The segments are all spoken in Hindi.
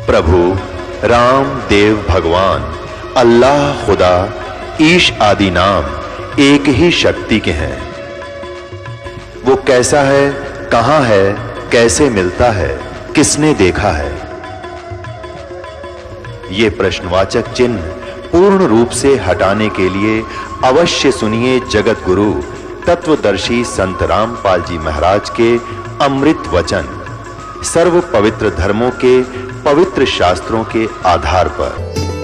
प्रभु राम देव भगवान अल्लाह खुदा ईश आदि नाम एक ही शक्ति के हैं। वो कैसा है, कहां है, कैसे मिलता है, किसने देखा है? ये प्रश्नवाचक चिन्ह पूर्ण रूप से हटाने के लिए अवश्य सुनिए जगत गुरु तत्वदर्शी संत रामपाल जी महाराज के अमृत वचन, सर्व पवित्र धर्मों के पवित्र शास्त्रों के आधार पर।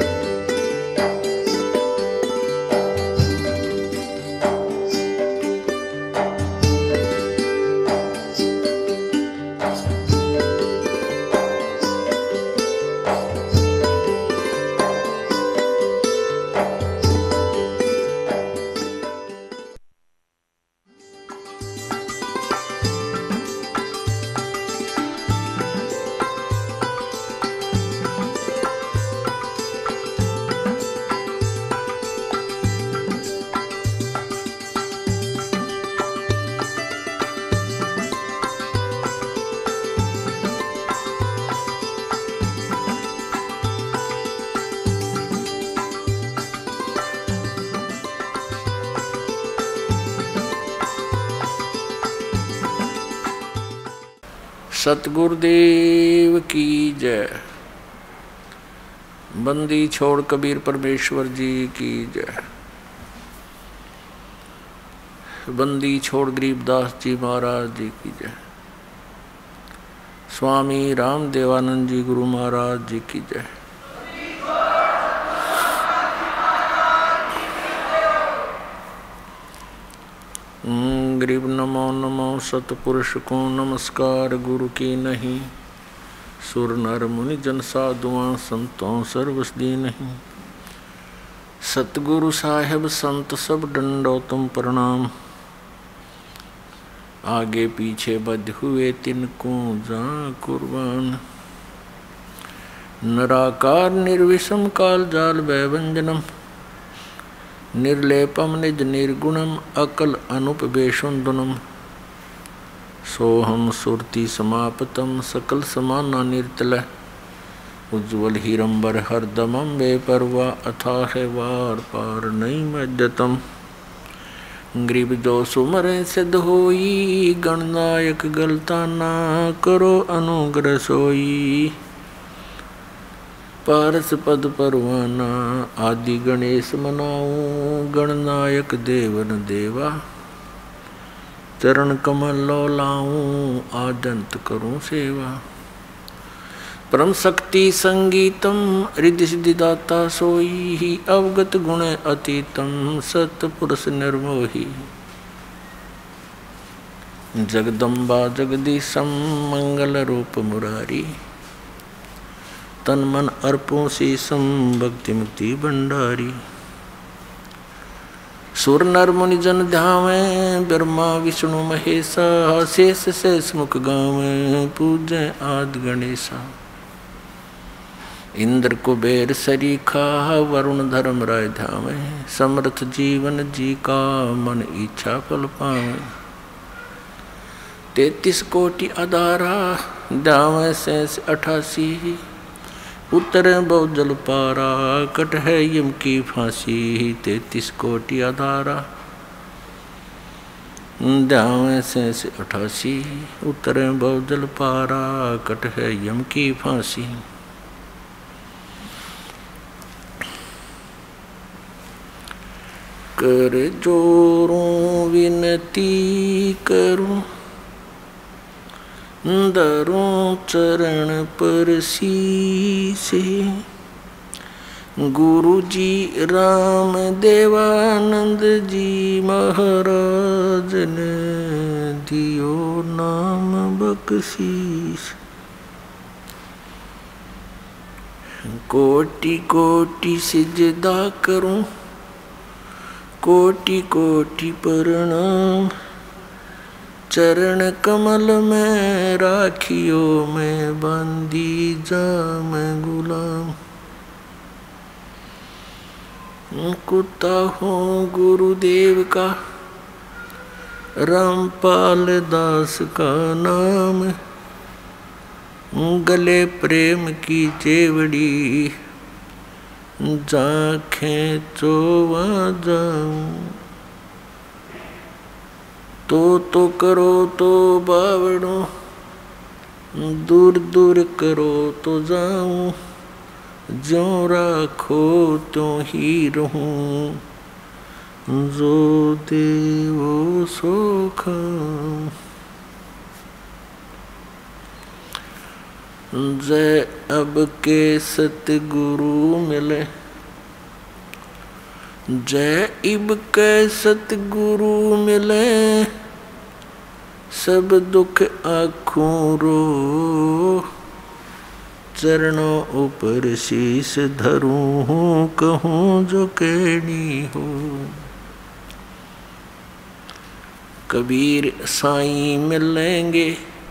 सतगुरुदेव की जय। बंदी छोड़ कबीर परमेश्वर जी की जय। बंदी छोड़ गरीबदास जी महाराज जी की जय। स्वामी राम देवानंद जी गुरु महाराज जी की जय। गरीब नमो नमो सतपुरुष को नमस्कार गुरु की नहीं। सुर नर मुनि जन साधुआं संतों सर्वसदी नहीं। सतगुरु साहेब संत सब डंडो तुम प्रणाम। आगे पीछे बद्ध हुए तिनको जा कुर्बान। निराकार निर्विषम काल जाल वैवंजनम। निर्लेपम निज निर्गुणम अकल अनुपवेशुंदनम। सोहम सुरति समापतम सकल समाना निर्तलय। उज्ज्वल हीरंबर हरदमम बेपरवा अथाह वार पार नहीं मज्जतम। गरीब जो सुमरे सिद्ध होई गणनायक गलता ना करो अनुग्रह सोई। पारस पद परवाना आदि गणेश मनाऊं। गणनायक देवन देवा चरण कमल लो लाऊं। आदंत करूं सेवा। परम शक्ति संगीतम रिद्धि सिद्धि दाता सोई। अवगत गुण अतीतम सतपुरुष निर्मोही। जगदम्बा जगदीशम मंगल रूप मुरारी। तन मन अर्पों शीसम भक्ति मुक्ति भंडारी। सुर नर मुनि जन ध्यावें ब्रह्मा विष्णु महेशा। शेष शेष मुख गावें पूजें आदि गणेशा। इंद्र कुबेर सरीखा वरुण धर्म राय ध्यावें। समर्थ जीवन जी का मन इच्छा फल पावें। 33 कोटि अधारा ध्यावें शेष 88। उत्तर बहुजल पारा कट है यम की फांसी। 33 कोटि आधारा ध्यावें शेष 88। उत्तर बहुजल पारा कट है यम की फांसी। कर जोरों विनती करूं। दरों चरण पर शीसे। गुरु जी राम देवानंद जी महाराज ने दियो नाम बख्शीश। कोटि कोटि सिजदा करूं। कोटि कोटि प्रणाम। चरण कमल में राखियो मैं बंदी जाम गुलाम। कुत्ता हूँ गुरुदेव का रामपाल दास का नाम। गले प्रेम की चेवड़ी, जाखें चोवा जाऊं। तो करो तो बावड़ो, दूर दूर करो तो जाऊं। ज्यों राखो त्यों ही रहूं, जो देवो सो खाऊं। जय अब के सतगुरु मिले, जय इब के सतगुरु मिले। सब दुख आँखों रो, चरणों ऊपर शीश धरूं। कहूँ जो कहनी हो, कबीर साईं मिलेंगे,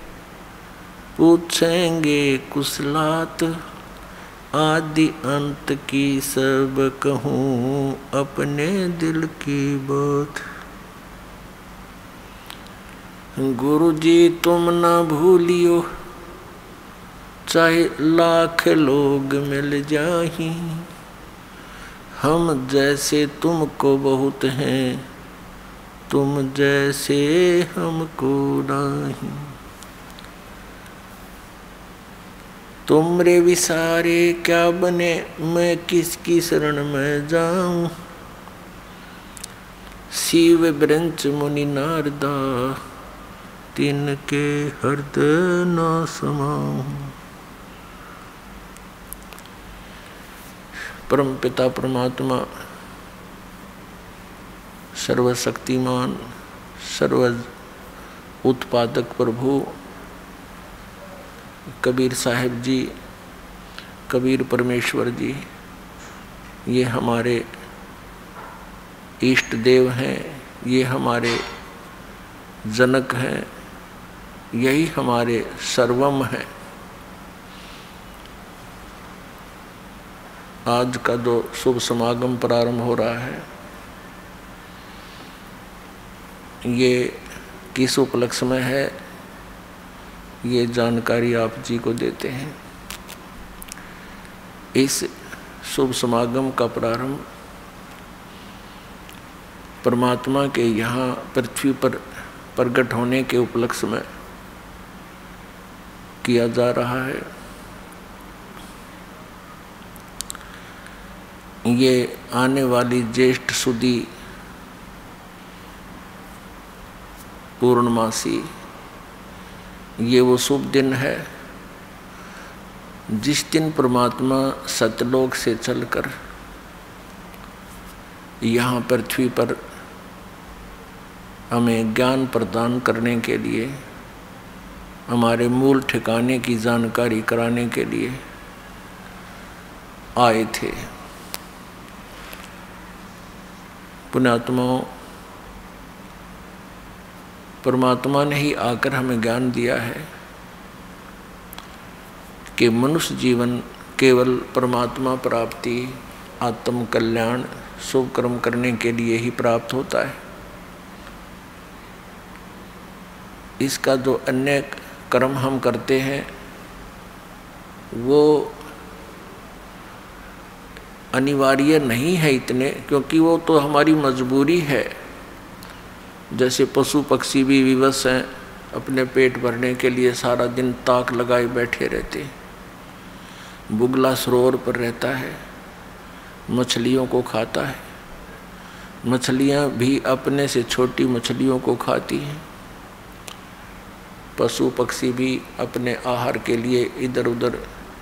पूछेंगे कुशलात। आदि अंत की सब कहूँ, अपने दिल की बात। गुरु जी तुम ना भूलियो, चाहे लाख लोग मिल जाही। हम जैसे तुमको बहुत हैं, तुम जैसे हमको नहीं। तुमरे विसारे क्या बने, मैं किसकी शरण में जाऊं। शिव ब्रंच मुनि नारदा, तिनके हृदय न समाऊं। परम पिता परमात्मा सर्वशक्तिमान सर्व उत्पादक प्रभु कबीर साहिब जी, कबीर परमेश्वर जी, ये हमारे इष्ट देव हैं, ये हमारे जनक हैं, यही हमारे सर्वम हैं। आज का जो शुभ समागम प्रारंभ हो रहा है, ये किस उपलक्ष्य में है, ये जानकारी आप जी को देते हैं। इस शुभ समागम का प्रारंभ परमात्मा के यहाँ पृथ्वी पर प्रकट होने के उपलक्ष्य में किया जा रहा है। ये आने वाली ज्येष्ठ सुदी पूर्णमासी, ये वो शुभ दिन है जिस दिन परमात्मा सतलोक से चलकर यहाँ पृथ्वी पर हमें ज्ञान प्रदान करने के लिए, हमारे मूल ठिकाने की जानकारी कराने के लिए आए थे। पुण्यात्माओं, परमात्मा ने ही आकर हमें ज्ञान दिया है कि मनुष्य जीवन केवल परमात्मा प्राप्ति, आत्म कल्याण, शुभ कर्म करने के लिए ही प्राप्त होता है। इसका जो अन्य कर्म हम करते हैं वो अनिवार्य नहीं है इतने, क्योंकि वो तो हमारी मजबूरी है। जैसे पशु पक्षी भी विवश हैं, अपने पेट भरने के लिए सारा दिन ताक लगाए बैठे रहते। बुगला सरोवर पर रहता है, मछलियों को खाता है। मछलियाँ भी अपने से छोटी मछलियों को खाती हैं। पशु पक्षी भी अपने आहार के लिए इधर उधर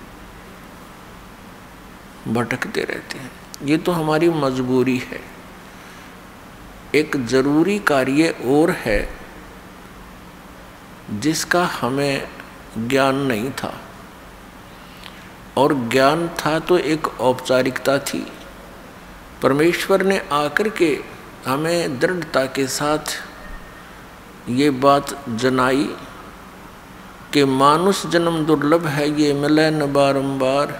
भटकते रहते हैं। ये तो हमारी मजबूरी है। एक जरूरी कार्य और है जिसका हमें ज्ञान नहीं था, और ज्ञान था तो एक औपचारिकता थी। परमेश्वर ने आकर के हमें दृढ़ता के साथ ये बात जनाई कि मानुष जन्म दुर्लभ है, ये मिले न बारंबार।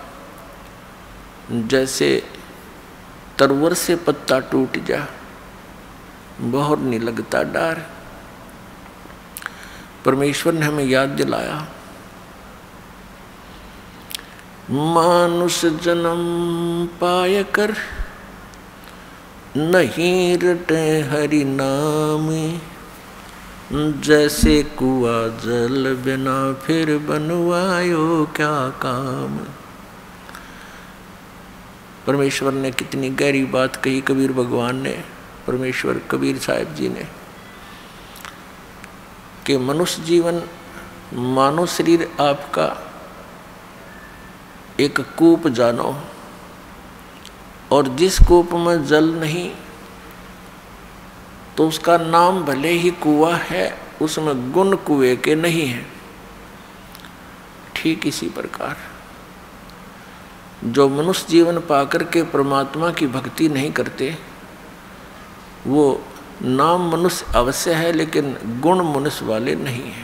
जैसे तरवर से पत्ता टूट जा, बहुर नहीं लगता डार। परमेश्वर ने हमें याद दिलाया मानुष जन्म पाय कर नहीं रटे हरि नाम, जैसे कुआ जल बिना फिर बनवायो क्या काम। परमेश्वर ने कितनी गहरी बात कही कबीर भगवान ने, परमेश्वर कबीर साहिब जी ने, कि मनुष्य जीवन मानव शरीर आपका एक कूप जानो, और जिस कूप में जल नहीं तो उसका नाम भले ही कुआं है, उसमें गुण कुएं के नहीं है। ठीक इसी प्रकार जो मनुष्य जीवन पाकर के परमात्मा की भक्ति नहीं करते, वो नाम मनुष्य अवश्य है लेकिन गुण मनुष्य वाले नहीं हैं।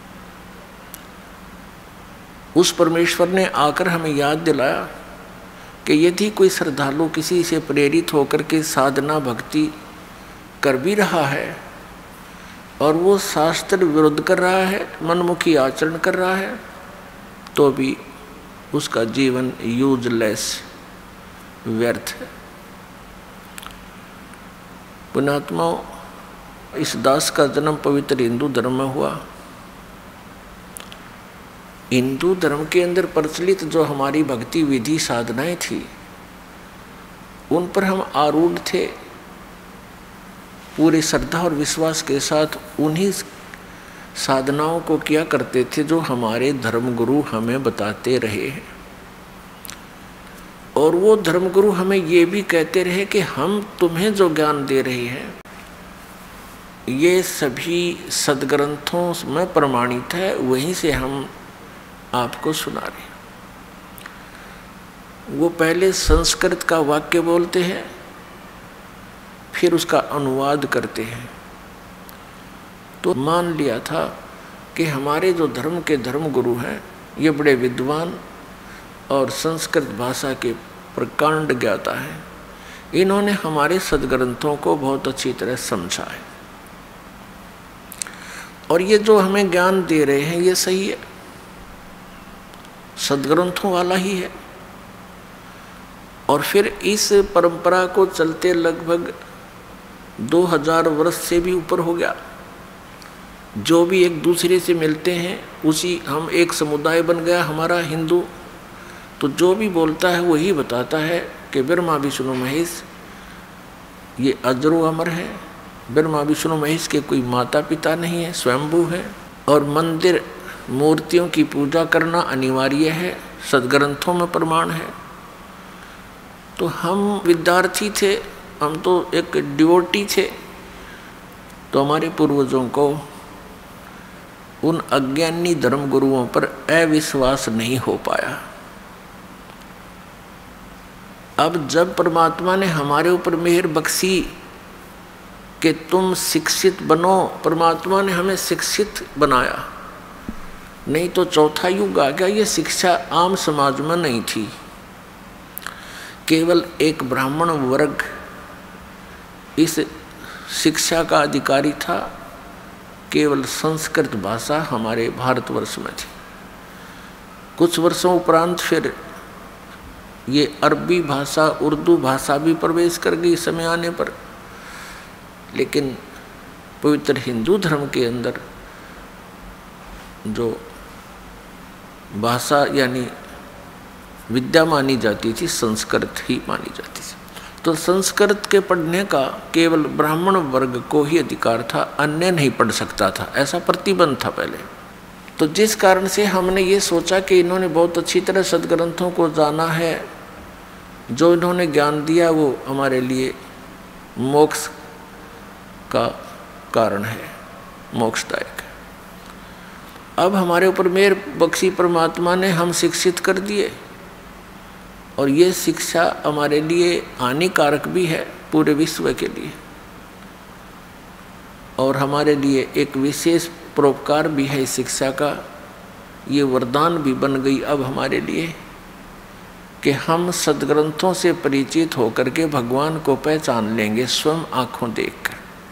उस परमेश्वर ने आकर हमें याद दिलाया कि यदि कोई श्रद्धालु किसी से प्रेरित होकर के साधना भक्ति कर भी रहा है और वो शास्त्र विरुद्ध कर रहा है, मनमुखी आचरण कर रहा है, तो भी उसका जीवन यूजलेस, व्यर्थ है। पुण्यात्माओं, इस दास का जन्म पवित्र हिंदू धर्म में हुआ। हिंदू धर्म के अंदर प्रचलित जो हमारी भक्ति विधि साधनाएं थी, उन पर हम आरूढ़ थे, पूरे श्रद्धा और विश्वास के साथ उन्हीं साधनाओं को किया करते थे जो हमारे धर्मगुरु हमें बताते रहे हैं। और वो धर्मगुरु हमें ये भी कहते रहे कि हम तुम्हें जो ज्ञान दे रहे हैं ये सभी सदग्रंथों में प्रमाणित है, वहीं से हम आपको सुना रहे। वो पहले संस्कृत का वाक्य बोलते हैं, फिर उसका अनुवाद करते हैं। तो मान लिया था कि हमारे जो धर्म के धर्म गुरु हैं ये बड़े विद्वान और संस्कृत भाषा के प्रकांड ज्ञाता हैं, इन्होंने हमारे सदग्रंथों को बहुत अच्छी तरह समझा है और ये जो हमें ज्ञान दे रहे हैं ये सही है, सदग्रंथों वाला ही है। और फिर इस परंपरा को चलते लगभग 2000 वर्ष से भी ऊपर हो गया। जो भी एक दूसरे से मिलते हैं उसी, हम एक समुदाय बन गया हमारा हिंदू, तो जो भी बोलता है वही बताता है कि ब्रह्मा विष्णु महेश ये अजरो अमर है। ब्रह्मा विष्णु महेश के कोई माता पिता नहीं है, स्वयंभू है। और मंदिर मूर्तियों की पूजा करना अनिवार्य है, सदग्रंथों में प्रमाण है। तो हम विद्यार्थी थे, हम तो एक डिवोटी थे, तो हमारे पूर्वजों को उन अज्ञानी धर्मगुरुओं पर अविश्वास नहीं हो पाया। अब जब परमात्मा ने हमारे ऊपर मेहर बख्शी कि तुम शिक्षित बनो, परमात्मा ने हमें शिक्षित बनाया। नहीं तो चौथा युग आ गया, ये शिक्षा आम समाज में नहीं थी। केवल एक ब्राह्मण वर्ग इस शिक्षा का अधिकारी था। केवल संस्कृत भाषा हमारे भारतवर्ष में थी। कुछ वर्षों उपरांत फिर ये अरबी भाषा, उर्दू भाषा भी प्रवेश कर गई समय आने पर। लेकिन पवित्र हिंदू धर्म के अंदर जो भाषा यानी विद्या मानी जाती थी, संस्कृत ही मानी जाती थी। तो संस्कृत के पढ़ने का केवल ब्राह्मण वर्ग को ही अधिकार था, अन्य नहीं पढ़ सकता था, ऐसा प्रतिबंध था पहले। तो जिस कारण से हमने ये सोचा कि इन्होंने बहुत अच्छी तरह सदग्रंथों को जाना है, जो इन्होंने ज्ञान दिया वो हमारे लिए मोक्ष का कारण है, मोक्षदायक है। अब हमारे ऊपर मेहर बख्शी परमात्मा ने, हम शिक्षित कर दिए और ये शिक्षा हमारे लिए हानिकारक भी है पूरे विश्व के लिए, और हमारे लिए एक विशेष परोपकार भी है इस शिक्षा का। ये वरदान भी बन गई अब हमारे लिए कि हम सदग्रंथों से परिचित होकर के भगवान को पहचान लेंगे स्वयं आँखों देखकर।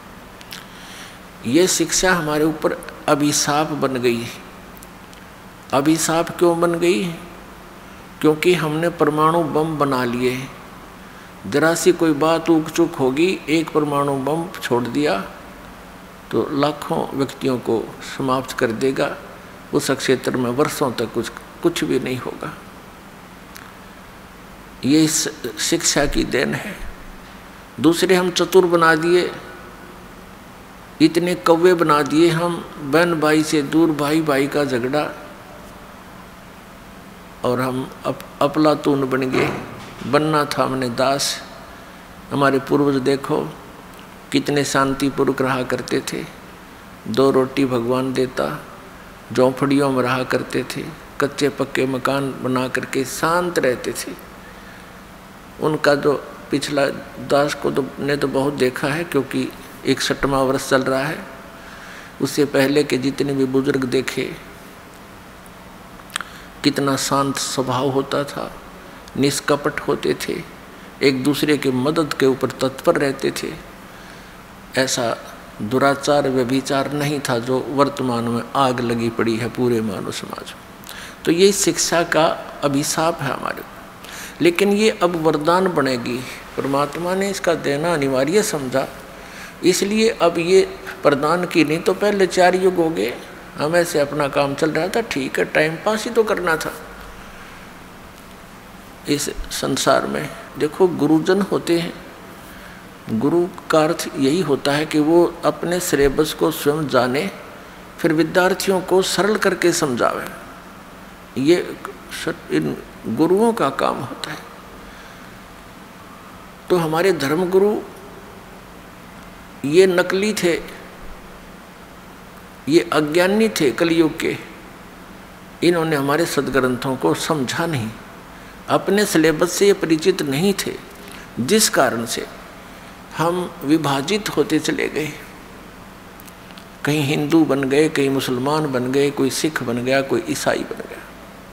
ये शिक्षा हमारे ऊपर अभिशाप बन गई। अभिशाप क्यों बन गई? क्योंकि हमने परमाणु बम बना लिए। जरा सी कोई बात ऊक चूक होगी, एक परमाणु बम छोड़ दिया तो लाखों व्यक्तियों को समाप्त कर देगा। उस क्षेत्र में वर्षों तक कुछ भी नहीं होगा। ये शिक्षा की देन है। दूसरे हम चतुर बना दिए, इतने कौवे बना दिए हम, बहन भाई से दूर, भाई भाई का झगड़ा, और हम अफलातून बन गए। बनना था हमने दास। हमारे पूर्वज देखो कितने शांतिपूर्वक रहा करते थे। 2 रोटी भगवान देता, झोंपड़ियों में रहा करते थे, कच्चे पक्के मकान बना करके शांत रहते थे। उनका जो पिछला दास को ने तो बहुत देखा है, क्योंकि 61वां वर्ष चल रहा है। उससे पहले के जितने भी बुजुर्ग देखे, कितना शांत स्वभाव होता था, निष्कपट होते थे, एक दूसरे के मदद के ऊपर तत्पर रहते थे। ऐसा दुराचार व्यभिचार नहीं था जो वर्तमान में आग लगी पड़ी है पूरे मानव समाज में। तो ये शिक्षा का अभिशाप है हमारे को, लेकिन ये अब वरदान बनेगी। परमात्मा ने इसका देना अनिवार्य समझा, इसलिए अब ये प्रदान की। नहीं तो पहले 4 युग हो गए, हम ऐसे अपना काम चल रहा था, ठीक है, टाइम पास ही तो करना था। इस संसार में देखो गुरुजन होते हैं, गुरु का अर्थ यही होता है कि वो अपने सिलेबस को स्वयं जाने, फिर विद्यार्थियों को सरल करके समझावे। ये इन गुरुओं का काम होता है। तो हमारे धर्मगुरु ये नकली थे, ये अज्ञानी थे कलयुग के। इन्होंने हमारे सद्ग्रंथों को समझा नहीं, अपने सिलेबस से ये परिचित नहीं थे, जिस कारण से हम विभाजित होते चले गए। कहीं हिंदू बन गए, कहीं मुसलमान बन गए, कोई सिख बन गया, कोई ईसाई बन गया।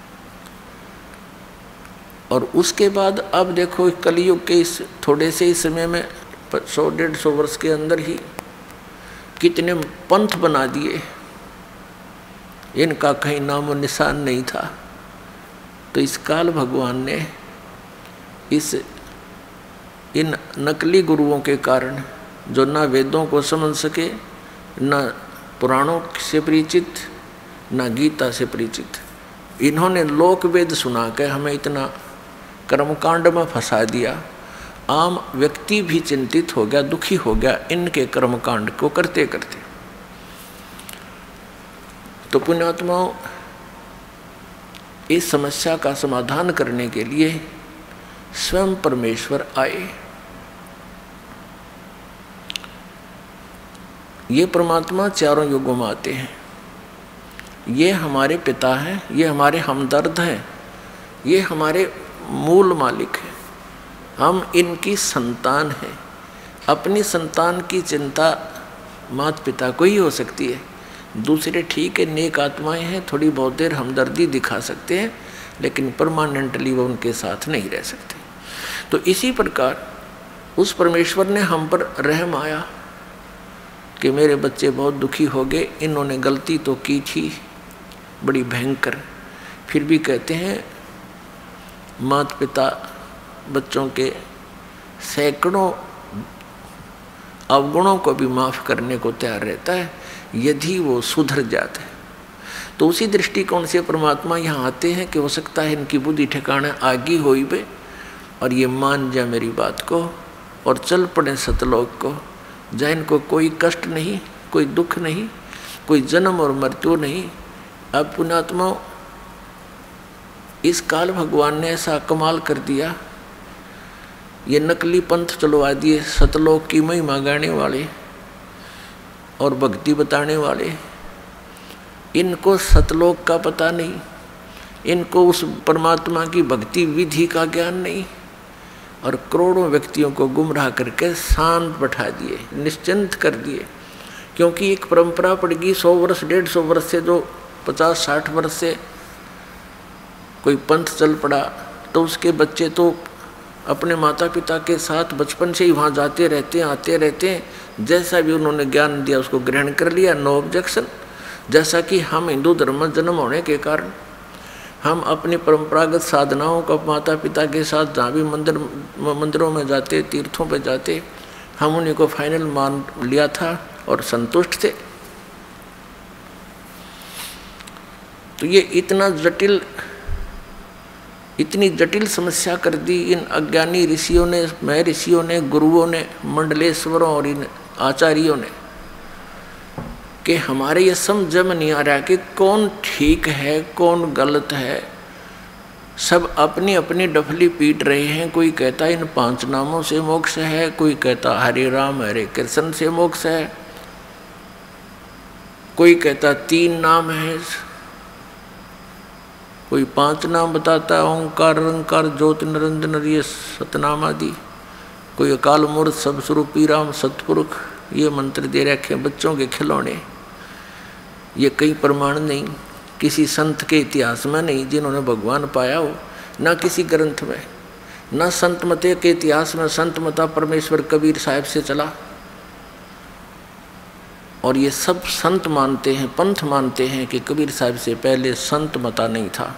और उसके बाद अब देखो कलयुग के इस थोड़े से ही समय में 100-150 वर्ष के अंदर ही कितने पंथ बना दिए, इनका कहीं नामो निशान नहीं था। तो इस काल भगवान ने इन नकली गुरुओं के कारण, जो ना वेदों को समझ सके, ना पुराणों से परिचित, ना गीता से परिचित, इन्होंने लोक वेद सुना के हमें इतना कर्मकांड में फंसा दिया। आम व्यक्ति भी चिंतित हो गया, दुखी हो गया इनके कर्मकांड को करते करते। तो पुण्यात्माओं, इस समस्या का समाधान करने के लिए स्वयं परमेश्वर आए। ये परमात्मा 4 युगों में आते हैं। ये हमारे पिता हैं, ये हमारे हमदर्द हैं, ये हमारे मूल मालिक हैं। हम इनकी संतान हैं। अपनी संतान की चिंता माता पिता को ही हो सकती है। दूसरे ठीक है, नेक आत्माएं हैं, थोड़ी बहुत देर हमदर्दी दिखा सकते हैं, लेकिन परमानेंटली वो उनके साथ नहीं रह सकते। तो इसी प्रकार उस परमेश्वर ने हम पर रहम आया कि मेरे बच्चे बहुत दुखी हो गए, इन्होंने गलती तो की थी बड़ी भयंकर, फिर भी कहते हैं माता पिता बच्चों के सैकड़ों अवगुणों को भी माफ़ करने को तैयार रहता है यदि वो सुधर जाते हैं। तो उसी दृष्टिकोण से परमात्मा यहाँ आते हैं कि हो सकता है इनकी बुद्धि ठिकाना आगी होई पे और ये मान जाए मेरी बात को और चल पड़े सतलोक को, जहाँ इनको कोई कष्ट नहीं, कोई दुख नहीं, कोई जन्म और मृत्यु नहीं। अब पुण्यात्माओं, इस काल भगवान ने ऐसा कमाल कर दिया, ये नकली पंथ चलवा दिए, सतलोक की महिमा गाने वाले और भक्ति बताने वाले। इनको सतलोक का पता नहीं, इनको उस परमात्मा की भक्ति विधि का ज्ञान नहीं, और करोड़ों व्यक्तियों को गुमराह करके शांत बैठा दिए, निश्चिंत कर दिए। क्योंकि एक परंपरा पड़ेगी 100 वर्ष 150 वर्ष से, जो 50-60 वर्ष से कोई पंथ चल पड़ा, तो उसके बच्चे तो अपने माता पिता के साथ बचपन से ही वहाँ जाते रहते हैं, आते रहते हैं। जैसा भी उन्होंने ज्ञान दिया उसको ग्रहण कर लिया, नो ऑब्जेक्शन। जैसा कि हम हिंदू धर्म में जन्म होने के कारण हम अपनी परंपरागत साधनाओं को माता पिता के साथ जहाँ भी मंदिरों में जाते, तीर्थों पे जाते, हम उन्हीं को फाइनल मान लिया था और संतुष्ट थे। तो ये इतनी जटिल समस्या कर दी इन अज्ञानी ऋषियों ने, महर्षियों ने, गुरुओं ने, मंडलेश्वरों और इन आचार्यों ने, कि हमारे ये समझ में नहीं आ रहा कि कौन ठीक है कौन गलत है। सब अपनी अपनी डफली पीट रहे हैं। कोई कहता इन 5 नामों से मोक्ष है, कोई कहता हरे राम हरे कृष्ण से मोक्ष है, कोई कहता 3 नाम है, कोई 5 नाम बताता है, ओंकार रंकार ज्योति निरंजन ये सतनाम आदि, कोई अकाल मूर्त सब स्वरूपी राम सतपुरुष ये मंत्र दे रखे बच्चों के खिलौने। ये कई प्रमाण नहीं, किसी संत के इतिहास में नहीं जिन्होंने भगवान पाया हो, ना किसी ग्रंथ में, ना संत मते के इतिहास में संत मता परमेश्वर कबीर साहब से चला। और ये सब संत मानते हैं, पंथ मानते हैं कि कबीर साहब से पहले संत मता नहीं था।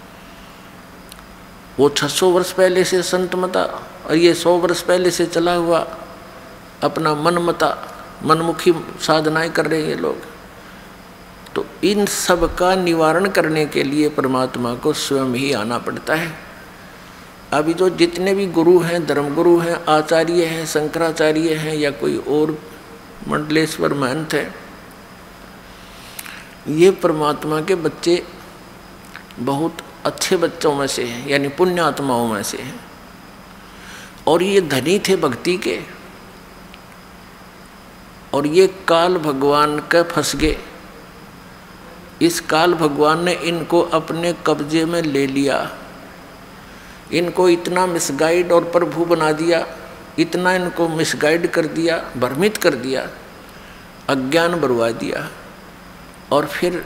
वो 600 वर्ष पहले से संत मता और ये 100 वर्ष पहले से चला हुआ अपना मनमता, मनमुखी साधनाएं कर रहे हैं ये लोग। तो इन सब का निवारण करने के लिए परमात्मा को स्वयं ही आना पड़ता है। अभी जो जितने भी गुरु हैं, धर्मगुरु हैं, आचार्य हैं, शंकराचार्य हैं या कोई और मंडलेश्वर महंत है, ये परमात्मा के बच्चे बहुत अच्छे बच्चों में से हैं, यानी पुण्य आत्माओं में से हैं। और ये धनी थे भक्ति के, और ये काल भगवान का फंस गए। इस काल भगवान ने इनको अपने कब्जे में ले लिया, इनको इतना मिसगाइड और प्रभु बना दिया, इतना इनको मिसगाइड कर दिया, भ्रमित कर दिया, अज्ञान बरवा दिया। और फिर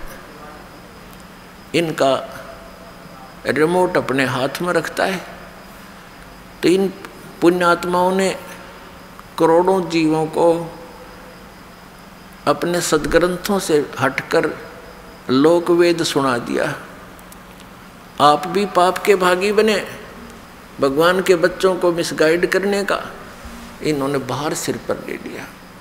इनका रिमोट अपने हाथ में रखता है। तो इन पुण्यात्माओं ने करोड़ों जीवों को अपने सदग्रंथों से हटकर लोकवेद सुना दिया। आप भी पाप के भागी बने, भगवान के बच्चों को मिसगाइड करने का इन्होंने भार सिर पर ले लिया।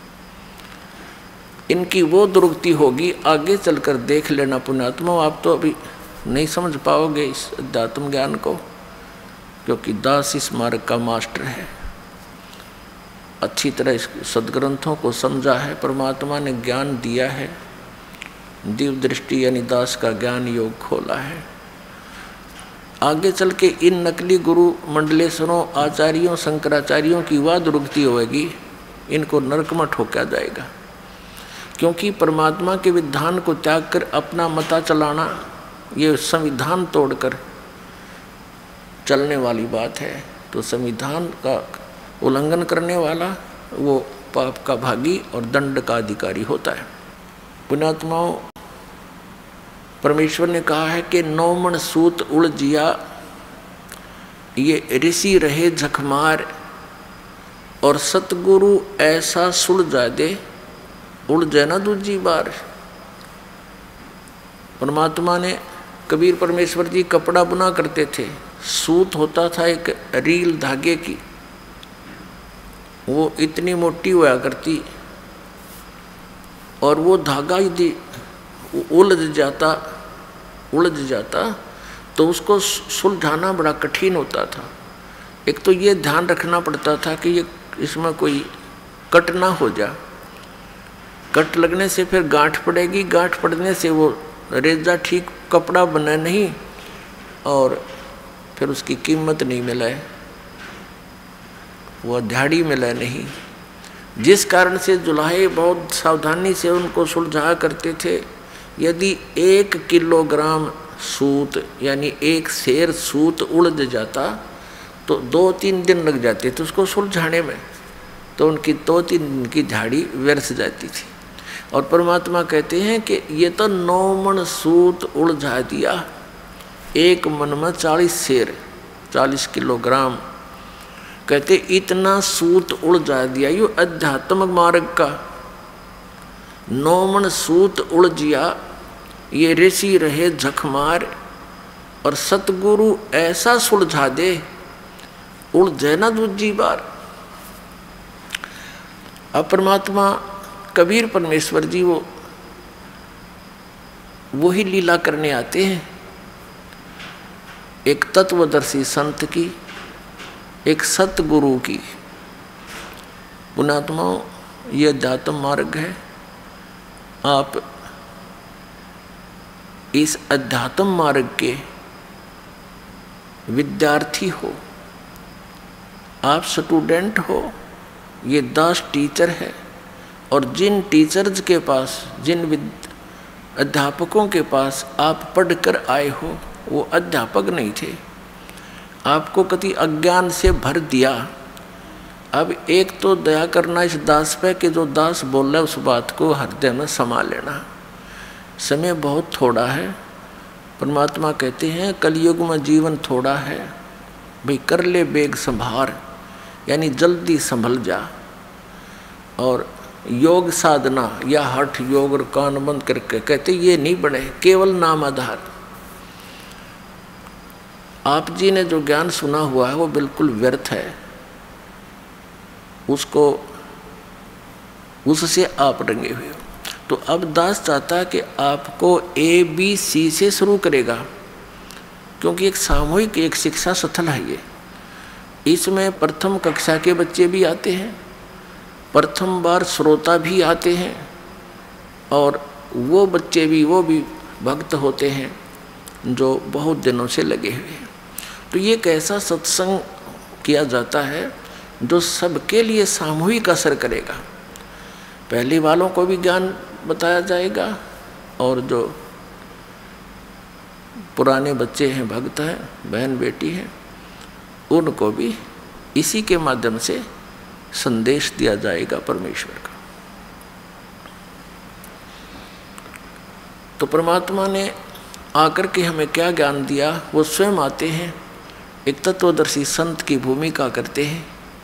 इनकी वो दुर्गति होगी, आगे चलकर देख लेना पुण्यात्मा। आप तो अभी नहीं समझ पाओगे इस अध्यात्म ज्ञान को, क्योंकि दास इस मार्ग का मास्टर है, अच्छी तरह इस सदग्रंथों को समझा है, परमात्मा ने ज्ञान दिया है, दिव्य दृष्टि यानी दास का ज्ञान योग खोला है। आगे चल के इन नकली गुरु मंडलेश्वरों, आचार्यों, शंकराचार्यों की वह दुर्गति होगी, इनको नरक में ठोका जाएगा। क्योंकि परमात्मा के विधान को त्याग कर अपना मता चलाना, ये संविधान तोड़कर चलने वाली बात है। तो संविधान का उल्लंघन करने वाला वो पाप का भागी और दंड का अधिकारी होता है। पुण्यात्माओं, परमेश्वर ने कहा है कि 9 मन सूत उलझिया, ये ऋषि रहे झकमार, और सतगुरु ऐसा सुलझा दे, उलझे ना दूजी बार। परमात्मा ने, कबीर परमेश्वर जी कपड़ा बुना करते थे, सूत होता था एक रील धागे की, वो इतनी मोटी हुआ करती, और वो धागा यदि उलझ जाता तो उसको सुलझाना बड़ा कठिन होता था। एक तो ये ध्यान रखना पड़ता था कि ये इसमें कोई कट ना हो जा, कट लगने से फिर गांठ पड़ेगी, गांठ पड़ने से वो रेजा ठीक कपड़ा बने नहीं, और फिर उसकी कीमत नहीं मिले, वो दिहाड़ी मिले नहीं। जिस कारण से जुलाहे बहुत सावधानी से उनको सुलझा करते थे। यदि 1 किलोग्राम सूत यानी 1 सेर सूत उलझ जाता तो 2-3 दिन लग जाते थे उसको सुलझाने में, तो उनकी 2-3 दिन की झाड़ी व्यर्थ जाती थी। और परमात्मा कहते हैं कि ये तो 9 मन सूत उलझा दिया, 1 मन में 40 सेर 40 किलोग्राम, कहते इतना सूत उलझा दिया। यो अध्यात्म मार्ग का 9 मन सूत उलझिया, ये ऋषि रहे झकमार, और सतगुरु ऐसा सुलझा दे, उलझे ना दूजी बार। अब परमात्मा कबीर परमेश्वर जी वो ही लीला करने आते हैं, एक तत्वदर्शी संत की, एक सतगुरु की। पुण्यात्माओं, ये अध्यात्म मार्ग है। आप इस अध्यात्म मार्ग के विद्यार्थी हो, आप स्टूडेंट हो, ये दास टीचर है। और जिन टीचर्स के पास, जिन अध्यापकों के पास आप पढ़कर आए हो, वो अध्यापक नहीं थे, आपको कति अज्ञान से भर दिया। अब एक तो दया करना इस दास पे कि जो दास बोल रहा है उस बात को हृदय में समा लेना। समय बहुत थोड़ा है। परमात्मा कहते हैं कलयुग में जीवन थोड़ा है, भाई कर ले बेग संभार, यानी जल्दी संभल जा। और योग साधना या हठ योग और कान बंद करके कहते ये नहीं बने, केवल नाम आधार। आप जी ने जो ज्ञान सुना हुआ है वो बिल्कुल व्यर्थ है, उससे आप रंगे हुए हो। तो अब दास चाहता है कि आपको ABC से शुरू करेगा, क्योंकि एक सामूहिक एक शिक्षा स्थल है ये। इसमें प्रथम कक्षा के बच्चे भी आते हैं, प्रथम बार श्रोता भी आते हैं, और वो बच्चे भी, वो भी भक्त होते हैं जो बहुत दिनों से लगे हुए हैं। तो ये कैसा सत्संग किया जाता है जो सबके लिए सामूहिक असर करेगा। पहले वालों को भी ज्ञान बताया जाएगा, और जो पुराने बच्चे हैं, भक्त हैं, बहन बेटी हैं, उनको भी इसी के माध्यम से संदेश दिया जाएगा परमेश्वर का। तो परमात्मा ने आकर के हमें क्या ज्ञान दिया, वो स्वयं आते हैं, एक तत्वदर्शी संत की भूमिका करते हैं।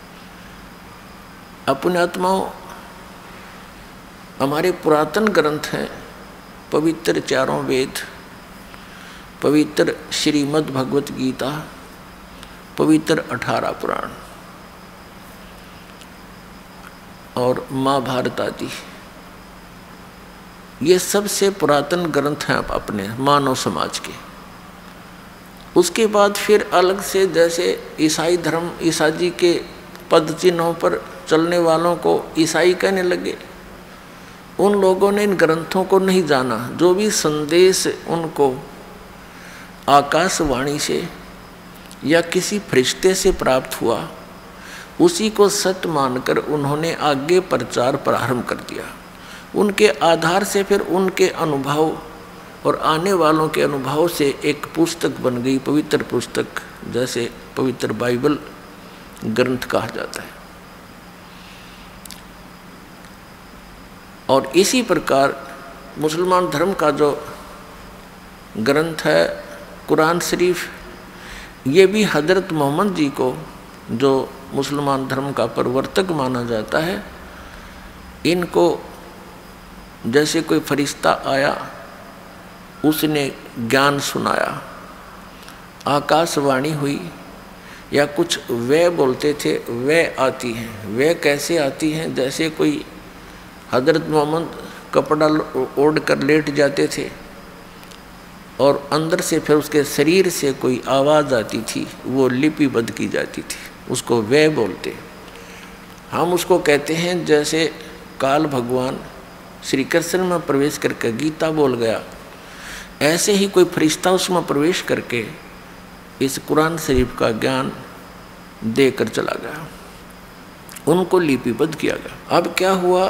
अपने आत्माओं, हमारे पुरातन ग्रंथ हैं, पवित्र चारों वेद, पवित्र श्रीमद् भगवत गीता, पवित्र 18 पुराण और महाभारत आदि, ये सबसे पुरातन ग्रंथ हैं अपने मानव समाज के। उसके बाद फिर अलग से, जैसे ईसाई धर्म, ईसा जी के पद चिन्हों पर चलने वालों को ईसाई कहने लगे। उन लोगों ने इन ग्रंथों को नहीं जाना। जो भी संदेश उनको आकाशवाणी से या किसी फरिश्ते से प्राप्त हुआ, उसी को सत्य मानकर उन्होंने आगे प्रचार प्रारंभ कर दिया। उनके आधार से फिर उनके अनुभव और आने वालों के अनुभव से एक पुस्तक बन गई, पवित्र पुस्तक, जैसे पवित्र बाइबल ग्रंथ कहा जाता है। और इसी प्रकार मुसलमान धर्म का जो ग्रंथ है कुरान शरीफ, ये भी हजरत मोहम्मद जी को, जो मुसलमान धर्म का प्रवर्तक माना जाता है, इनको जैसे कोई फरिश्ता आया, उसने ज्ञान सुनाया, आकाशवाणी हुई, या कुछ वे बोलते थे, वे आती हैं। वे कैसे आती हैं? जैसे कोई हजरत मोहम्मद कपड़ा ओढ़ कर लेट जाते थे और अंदर से फिर उसके शरीर से कोई आवाज़ आती थी, वो लिपिबद्ध की जाती थी, उसको वे बोलते। हम उसको कहते हैं जैसे काल भगवान श्री कृष्ण में प्रवेश करके गीता बोल गया, ऐसे ही कोई फरिश्ता उसमें प्रवेश करके इस कुरान शरीफ का ज्ञान देकर चला गया, उनको लिपिबद्ध किया गया। अब क्या हुआ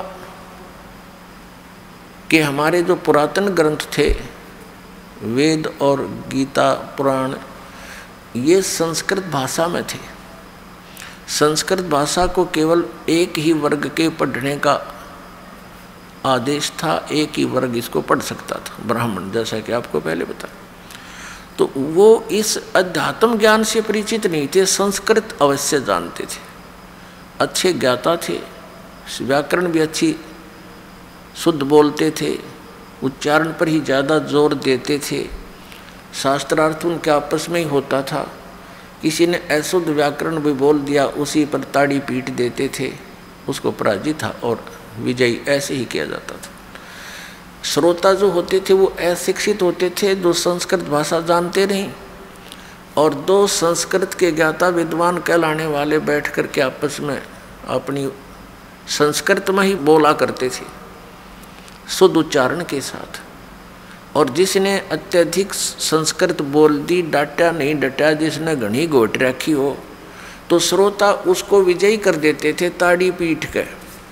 कि हमारे जो पुरातन ग्रंथ थे, वेद और गीता पुराण, ये संस्कृत भाषा में थे। संस्कृत भाषा को केवल एक ही वर्ग के पढ़ने का आदेश था, एक ही वर्ग इसको पढ़ सकता था, ब्राह्मण, जैसा कि आपको पहले बताया। तो वो इस अध्यात्म ज्ञान से परिचित नहीं थे, संस्कृत अवश्य जानते थे, अच्छे ज्ञाता थे, व्याकरण भी अच्छी शुद्ध बोलते थे, उच्चारण पर ही ज़्यादा जोर देते थे, शास्त्रार्थ उनके आपस में ही होता था। किसी ने अशुद्ध व्याकरण भी बोल दिया, उसी पर ताड़ी पीट देते थे, उसको पराजित और विजयी ऐसे ही किया जाता था। श्रोता जो होते थे वो अशिक्षित होते थे, जो संस्कृत भाषा जानते नहीं, और दो संस्कृत के ज्ञाता विद्वान कहलाने वाले बैठ कर के आपस में अपनी संस्कृत में ही बोला करते थे, शुद्ध उच्चारण के साथ। और जिसने अत्यधिक संस्कृत बोल दी, डाटा नहीं डटा, जिसने घनी घोट रखी हो, तो श्रोता उसको विजयी कर देते थे ताड़ी पीट के,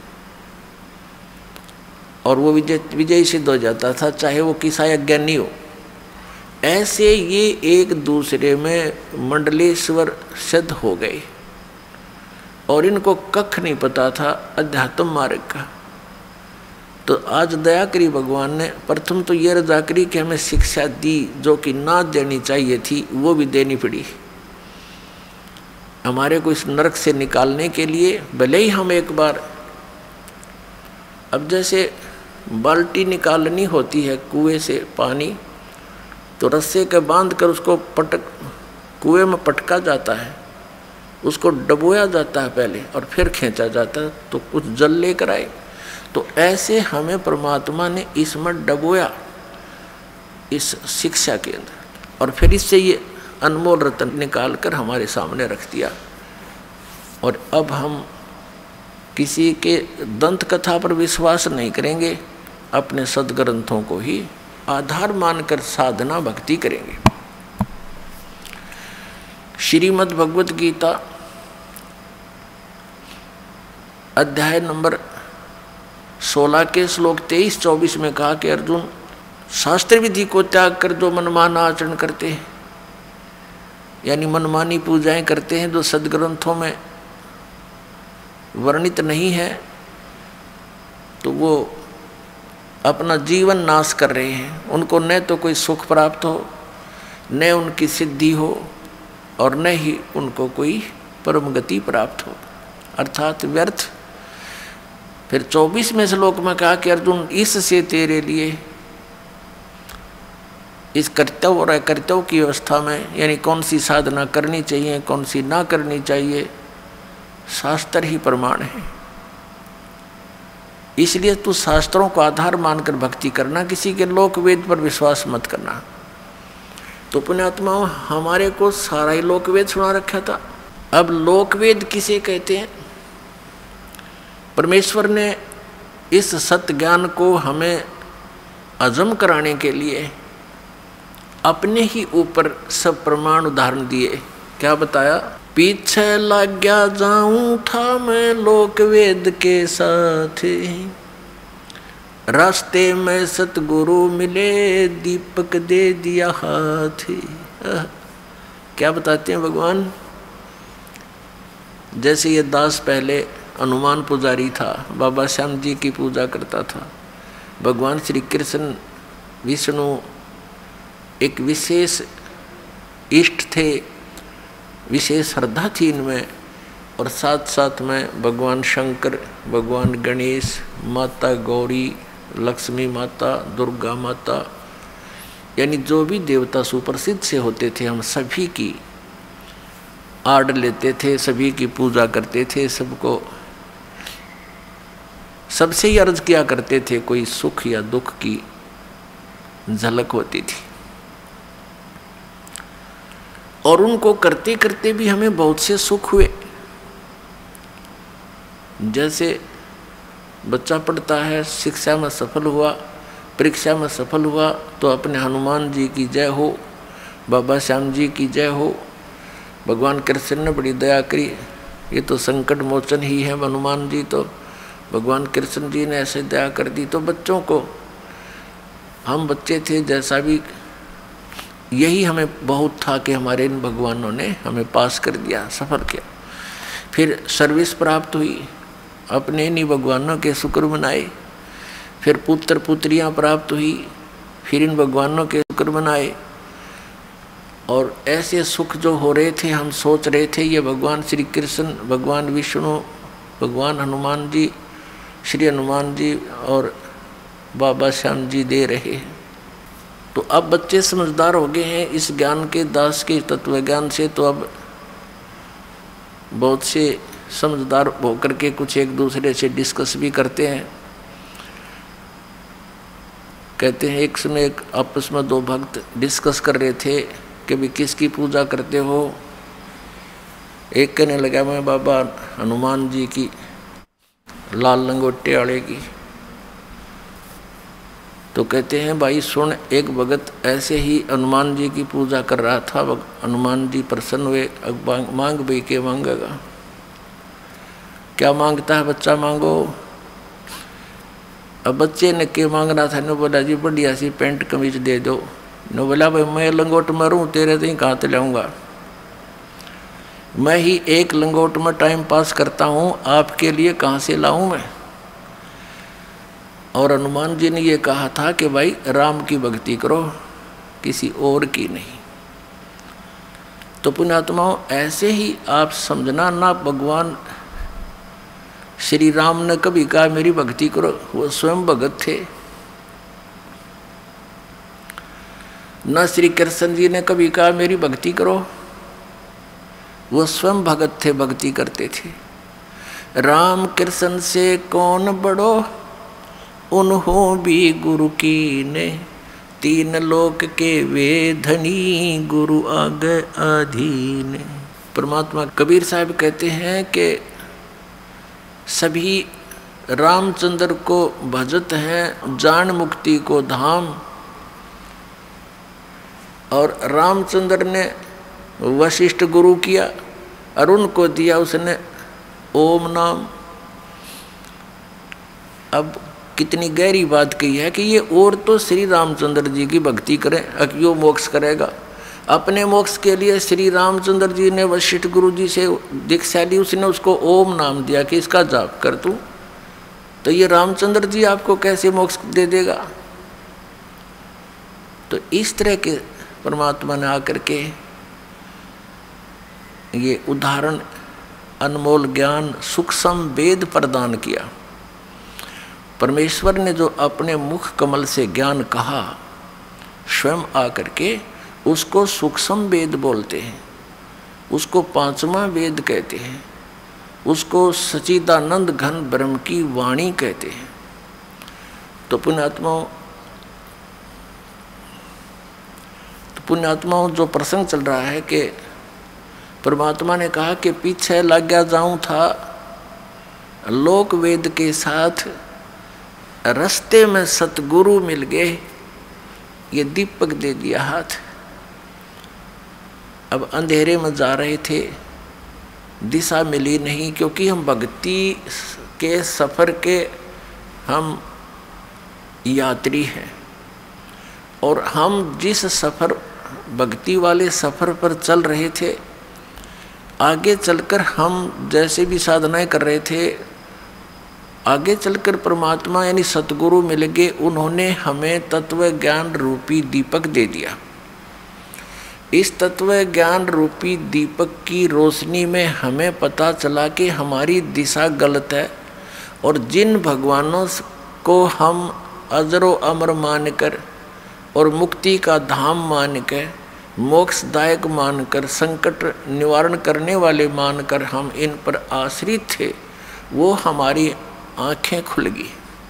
और वो विजयी सिद्ध हो जाता था, चाहे वो किसा अज्ञानी हो। ऐसे ये एक दूसरे में मंडलेश्वर सिद्ध हो गए, और इनको कख नहीं पता था अध्यात्म मार्ग का। तो आज दया करी भगवान ने, प्रथम तो ये रजा करी कि हमें शिक्षा दी, जो कि ना देनी चाहिए थी वो भी देनी पड़ी हमारे को इस नरक से निकालने के लिए। भले ही हम एक बार, अब जैसे बाल्टी निकालनी होती है कुएं से पानी, तो रस्से के बांध कर उसको कुएं में पटका जाता है, उसको डबोया जाता है पहले और फिर खींचा जाता है तो कुछ जल लेकर आए। तो ऐसे हमें परमात्मा ने इसमें डबोया, इस शिक्षा के अंदर, और फिर इससे ये अनमोल रत्न निकाल कर हमारे सामने रख दिया। और अब हम किसी के दंत कथा पर विश्वास नहीं करेंगे, अपने सदग्रंथों को ही आधार मानकर साधना भक्ति करेंगे। श्रीमद् भगवत गीता अध्याय नंबर 16 के श्लोक 23-24 में कहा कि अर्जुन, शास्त्र विधि को त्याग कर जो मनमाना आचरण करते हैं, यानी मनमानी पूजाएं करते हैं, जो सदग्रंथों में वर्णित नहीं है, तो वो अपना जीवन नाश कर रहे हैं। उनको न तो कोई सुख प्राप्त हो, न उनकी सिद्धि हो, और न ही उनको कोई परम गति प्राप्त हो, अर्थात व्यर्थ। फिर 24वें श्लोक में कहा कि अर्जुन, इससे तेरे लिए इस कर्तव्य और अकर्तव्य की अवस्था में, यानी कौन सी साधना करनी चाहिए कौन सी ना करनी चाहिए, शास्त्र ही प्रमाण है। इसलिए तू शास्त्रों को आधार मानकर भक्ति करना, किसी के लोक वेद पर विश्वास मत करना। तो पुण्यात्माओं, हमारे को सारा ही लोक वेद सुना रखा था। अब लोक वेद किसे कहते हैं? परमेश्वर ने इस सत्य ज्ञान को हमें हजम कराने के लिए अपने ही ऊपर सब प्रमाण उदाहरण दिए। क्या बताया? पीछे लग गया जाऊं था मैं लोक वेद के साथ, रास्ते में सतगुरु मिले दीपक दे दिया हाथ। क्या बताते हैं भगवान? जैसे ये दास पहले हनुमान पुजारी था, बाबा श्याम जी की पूजा करता था। भगवान श्री कृष्ण विष्णु एक विशेष इष्ट थे, विशेष श्रद्धा थी इनमें, और साथ साथ में भगवान शंकर, भगवान गणेश, माता गौरी, लक्ष्मी माता, दुर्गा माता, यानी जो भी देवता सुप्रसिद्ध से होते थे, हम सभी की आड़ लेते थे, सभी की पूजा करते थे, सबको सबसे ही अर्ज किया करते थे, कोई सुख या दुख की झलक होती थी। और उनको करते करते भी हमें बहुत से सुख हुए। जैसे बच्चा पढ़ता है, शिक्षा में सफल हुआ, परीक्षा में सफल हुआ, तो अपने हनुमान जी की जय हो, बाबा श्याम जी की जय हो। भगवान कृष्ण ने बड़ी दया करी, ये तो संकट मोचन ही है हनुमान जी, तो भगवान कृष्ण जी ने ऐसे दया कर दी। तो बच्चों को, हम बच्चे थे जैसा भी, यही हमें बहुत था कि हमारे इन भगवानों ने हमें पास कर दिया, सफल किया। फिर सर्विस प्राप्त हुई, अपने इन्हीं भगवानों के शुक्र मनाए। फिर पुत्र पुत्रियां प्राप्त हुई, फिर इन भगवानों के शुक्र मनाए। और ऐसे सुख जो हो रहे थे, हम सोच रहे थे ये भगवान श्री कृष्ण, भगवान विष्णु, भगवान हनुमान जी, श्री हनुमान जी और बाबा श्याम जी दे रहे हैं। तो अब बच्चे समझदार हो गए हैं इस ज्ञान के, दास के तत्व ज्ञान से। तो अब बहुत से समझदार होकर के कुछ एक दूसरे से डिस्कस भी करते हैं। कहते हैं एक समय एक आपस में दो भक्त डिस्कस कर रहे थे कि भी किसकी पूजा करते हो। एक कहने लगा मैं बाबा हनुमान जी की, लाल लंगोटे वाले की। तो कहते हैं भाई सुन, एक भगत ऐसे ही हनुमान जी की पूजा कर रहा था, हनुमान जी प्रसन्न हुए, अब मांग भाई के मांगेगा, क्या मांगता है बच्चा मांगो। अब बच्चे ने के मांग रहा था, ने बोला जी बढ़िया सी पेंट कमीज दे दो। ने बोला भाई मैं लंगोट मरूं तेरे तो ही कहाँ से लाऊंगा, मैं ही एक लंगोट में टाइम पास करता हूँ, आपके लिए कहाँ से लाऊं मैं। और हनुमान जी ने ये कहा था कि भाई राम की भक्ति करो, किसी और की नहीं। तो पुण्यात्माओं ऐसे ही आप समझना ना, भगवान श्री राम ने कभी कहा मेरी भक्ति करो, वो स्वयं भगत थे। न श्री कृष्ण जी ने कभी कहा मेरी भक्ति करो, वो स्वयं भगत थे, भक्ति करते थे। राम कृष्ण से कौन बड़ो, उन्हों भी गुरु की ने, तीन लोक के वे धनी, गुरु आगे अधीन। परमात्मा कबीर साहब कहते हैं कि सभी रामचंद्र को भजत हैं, जान मुक्ति को धाम। और रामचंद्र ने वशिष्ठ गुरु किया और उनको दिया उसने ओम नाम। अब कितनी गहरी बात कही है कि ये और तो श्री रामचंद्र जी की भक्ति करें, अकियो मोक्ष करेगा। अपने मोक्ष के लिए श्री रामचंद्र जी ने वशिष्ठ गुरु जी से दीक्षा ली, उसने उसको ओम नाम दिया कि इसका जाप कर तू। तो ये रामचंद्र जी आपको कैसे मोक्ष दे देगा। तो इस तरह के परमात्मा ने आकर के ये उदाहरण, अनमोल ज्ञान, सूक्ष्म वेद प्रदान किया। परमेश्वर ने जो अपने मुख कमल से ज्ञान कहा स्वयं आकर के, उसको सूक्ष्म वेद बोलते हैं, उसको पांचवा वेद कहते हैं, उसको सच्चिदानंद घन ब्रह्म की वाणी कहते हैं। तो पुण्यात्माओं जो प्रसंग चल रहा है कि परमात्मा ने कहा कि पीछे लग गया जाऊं था लोक वेद के साथ, रास्ते में सतगुरु मिल गए, ये दीपक दे दिया हाथ। अब अंधेरे में जा रहे थे, दिशा मिली नहीं, क्योंकि हम भक्ति के सफ़र के हम यात्री हैं। और हम जिस सफ़र, भक्ति वाले सफ़र पर चल रहे थे, आगे चलकर हम जैसे भी साधनाएं कर रहे थे, आगे चलकर परमात्मा यानी सतगुरु मिल गए। उन्होंने हमें तत्व ज्ञान रूपी दीपक दे दिया। इस तत्व ज्ञान रूपी दीपक की रोशनी में हमें पता चला कि हमारी दिशा गलत है, और जिन भगवानों को हम अजरो अमर मानकर और मुक्ति का धाम मानकर, मोक्षदायक मानकर, संकट निवारण करने वाले मानकर हम इन पर आश्रित थे, वो हमारी आंखें खुल गई।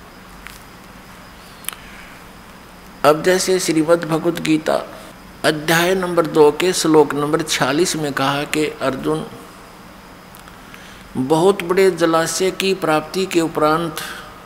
अब जैसे श्रीमद् भगवत गीता अध्याय नंबर 2 के श्लोक नंबर 46 में कहा कि अर्जुन, बहुत बड़े जलाशय की प्राप्ति के उपरांत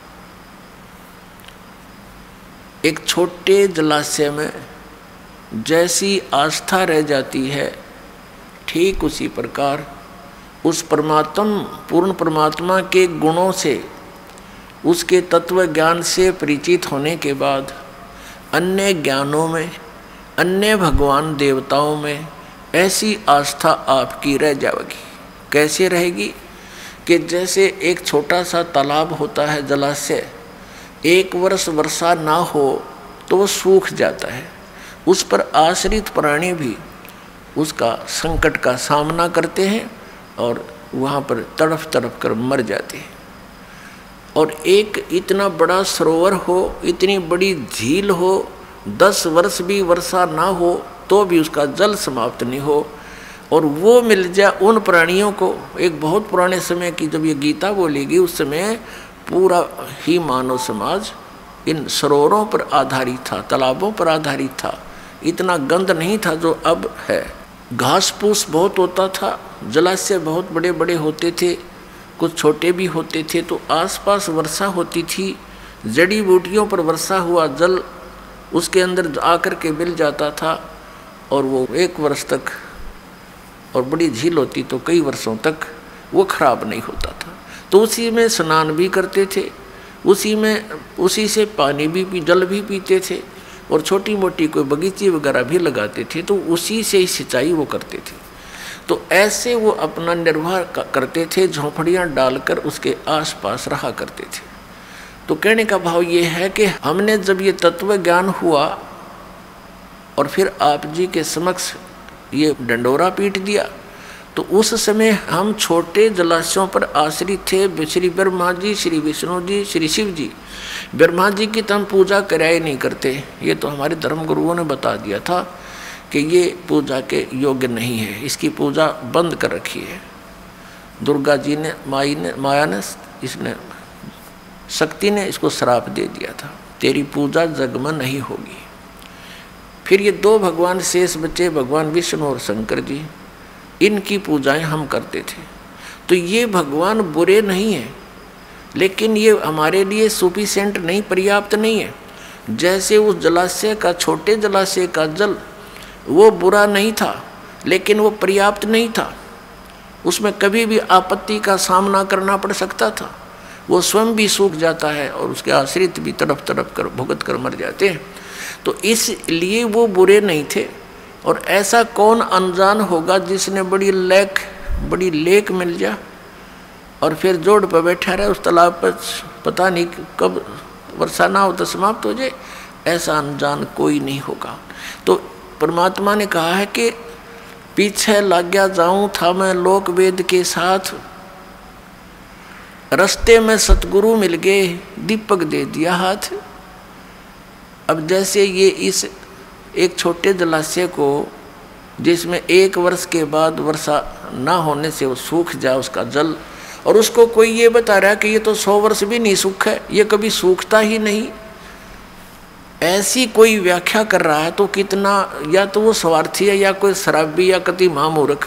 एक छोटे जलाशय में जैसी आस्था रह जाती है, ठीक उसी प्रकार उस परमात्मा, पूर्ण परमात्मा के गुणों से, उसके तत्व ज्ञान से परिचित होने के बाद अन्य ज्ञानों में, अन्य भगवान देवताओं में ऐसी आस्था आपकी रह जाएगी। कैसे रहेगी कि जैसे एक छोटा सा तालाब होता है, जलाशय, एक वर्ष वर्षा ना हो तो वो सूख जाता है, उस पर आश्रित प्राणी भी उसका संकट का सामना करते हैं और वहाँ पर तड़फ तड़फ कर मर जाते हैं। और एक इतना बड़ा सरोवर हो, इतनी बड़ी झील हो, 10 वर्ष भी वर्षा ना हो तो भी उसका जल समाप्त नहीं हो, और वो मिल जाए उन प्राणियों को। एक बहुत पुराने समय की जब ये गीता बोलेगी उस समय पूरा ही मानव समाज इन सरोवरों पर आधारित था, तालाबों पर आधारित था। इतना गंद नहीं था जो अब है। घास फूस बहुत होता था, जलाशय बहुत बड़े बड़े होते थे, कुछ छोटे भी होते थे, तो आसपास वर्षा होती थी। जड़ी बूटियों पर वर्षा हुआ जल उसके अंदर आकर के मिल जाता था, और वो 1 वर्ष तक, और बड़ी झील होती तो कई वर्षों तक वो खराब नहीं होता था। तो उसी में स्नान भी करते थे, उसी से पानी भी जल भी पीते थे, और छोटी मोटी कोई बगीचे वगैरह भी लगाते थे तो उसी से ही सिंचाई वो करते थे। तो ऐसे वो अपना निर्वाह करते थे, झोंपड़ियाँ डालकर उसके आसपास रहा करते थे। तो कहने का भाव ये है कि हमने जब ये तत्व ज्ञान हुआ और फिर आप जी के समक्ष ये डंडोरा पीट दिया, तो उस समय हम छोटे जलाशयों पर आश्रित थे। श्री ब्रह्मा जी, श्री विष्णु जी, श्री शिव जी। ब्रह्मा जी की तो हम पूजा कराए नहीं करते, ये तो हमारे धर्म गुरुओं ने बता दिया था कि ये पूजा के योग्य नहीं है, इसकी पूजा बंद कर रखी है। दुर्गा जी ने, माया ने, इसने शक्ति ने इसको श्राप दे दिया था, तेरी पूजा जग में नहीं होगी। फिर ये 2 भगवान शेष बचे, भगवान विष्णु और शंकर जी, इनकी पूजाएं हम करते थे। तो ये भगवान बुरे नहीं है, लेकिन ये हमारे लिए सफिशिएंट नहीं, पर्याप्त नहीं है। जैसे उस जलाशय का, छोटे जलाशय का जल वो बुरा नहीं था, लेकिन वो पर्याप्त नहीं था, उसमें कभी भी आपत्ति का सामना करना पड़ सकता था। वो स्वयं भी सूख जाता है और उसके आश्रित भी तड़प तड़प कर भुगत कर मर जाते हैं। तो इसलिए वो बुरे नहीं थे। और ऐसा कौन अनजान होगा जिसने बड़ी लेक मिल जा और फिर जोड़ पर बैठा रहे उस तालाब पर, पता नहीं कब वर्षा ना हो तो समाप्त हो जाए। ऐसा अनजान कोई नहीं होगा। तो परमात्मा ने कहा है कि पीछे लग गया जाऊं था मैं लोक वेद के साथ, रास्ते में सतगुरु मिल गए, दीपक दे दिया हाथ। अब जैसे ये इस एक छोटे जलाशय को, जिसमें 1 वर्ष के बाद वर्षा ना होने से वो सूख जाए उसका जल, और उसको कोई ये बता रहा है कि ये तो 100 वर्ष भी नहीं सूखा है, ये कभी सूखता ही नहीं, ऐसी कोई व्याख्या कर रहा है, तो कितना, या तो वो स्वार्थी है या कोई शराबी या कति महामूर्ख।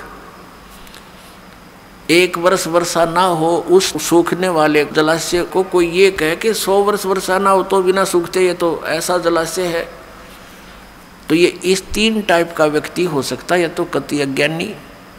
1 वर्ष वर्षा ना हो उस सूखने वाले जलाशय को कोई ये कहे कि 100 वर्ष वर्षा ना हो तो बिना सूखते, ये तो ऐसा जलाशय है। तो ये इस 3 टाइप का व्यक्ति हो सकता है, या तो कति अज्ञानी,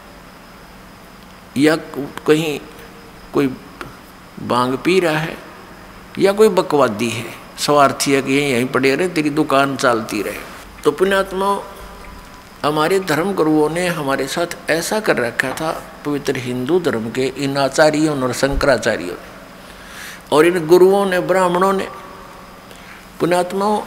या कहीं कोई बांग पी रहा है, या कोई बकवादी है, स्वार्थी है कि यहीं पड़े रहे, तेरी दुकान चलती रहे। तो पुण्यात्मा, हमारे धर्म गुरुओं ने हमारे साथ ऐसा कर रखा था, पवित्र हिंदू धर्म के इन आचार्यों और शंकराचार्यों ने और इन गुरुओं ने, ब्राह्मणों ने। पुण्यात्माओं,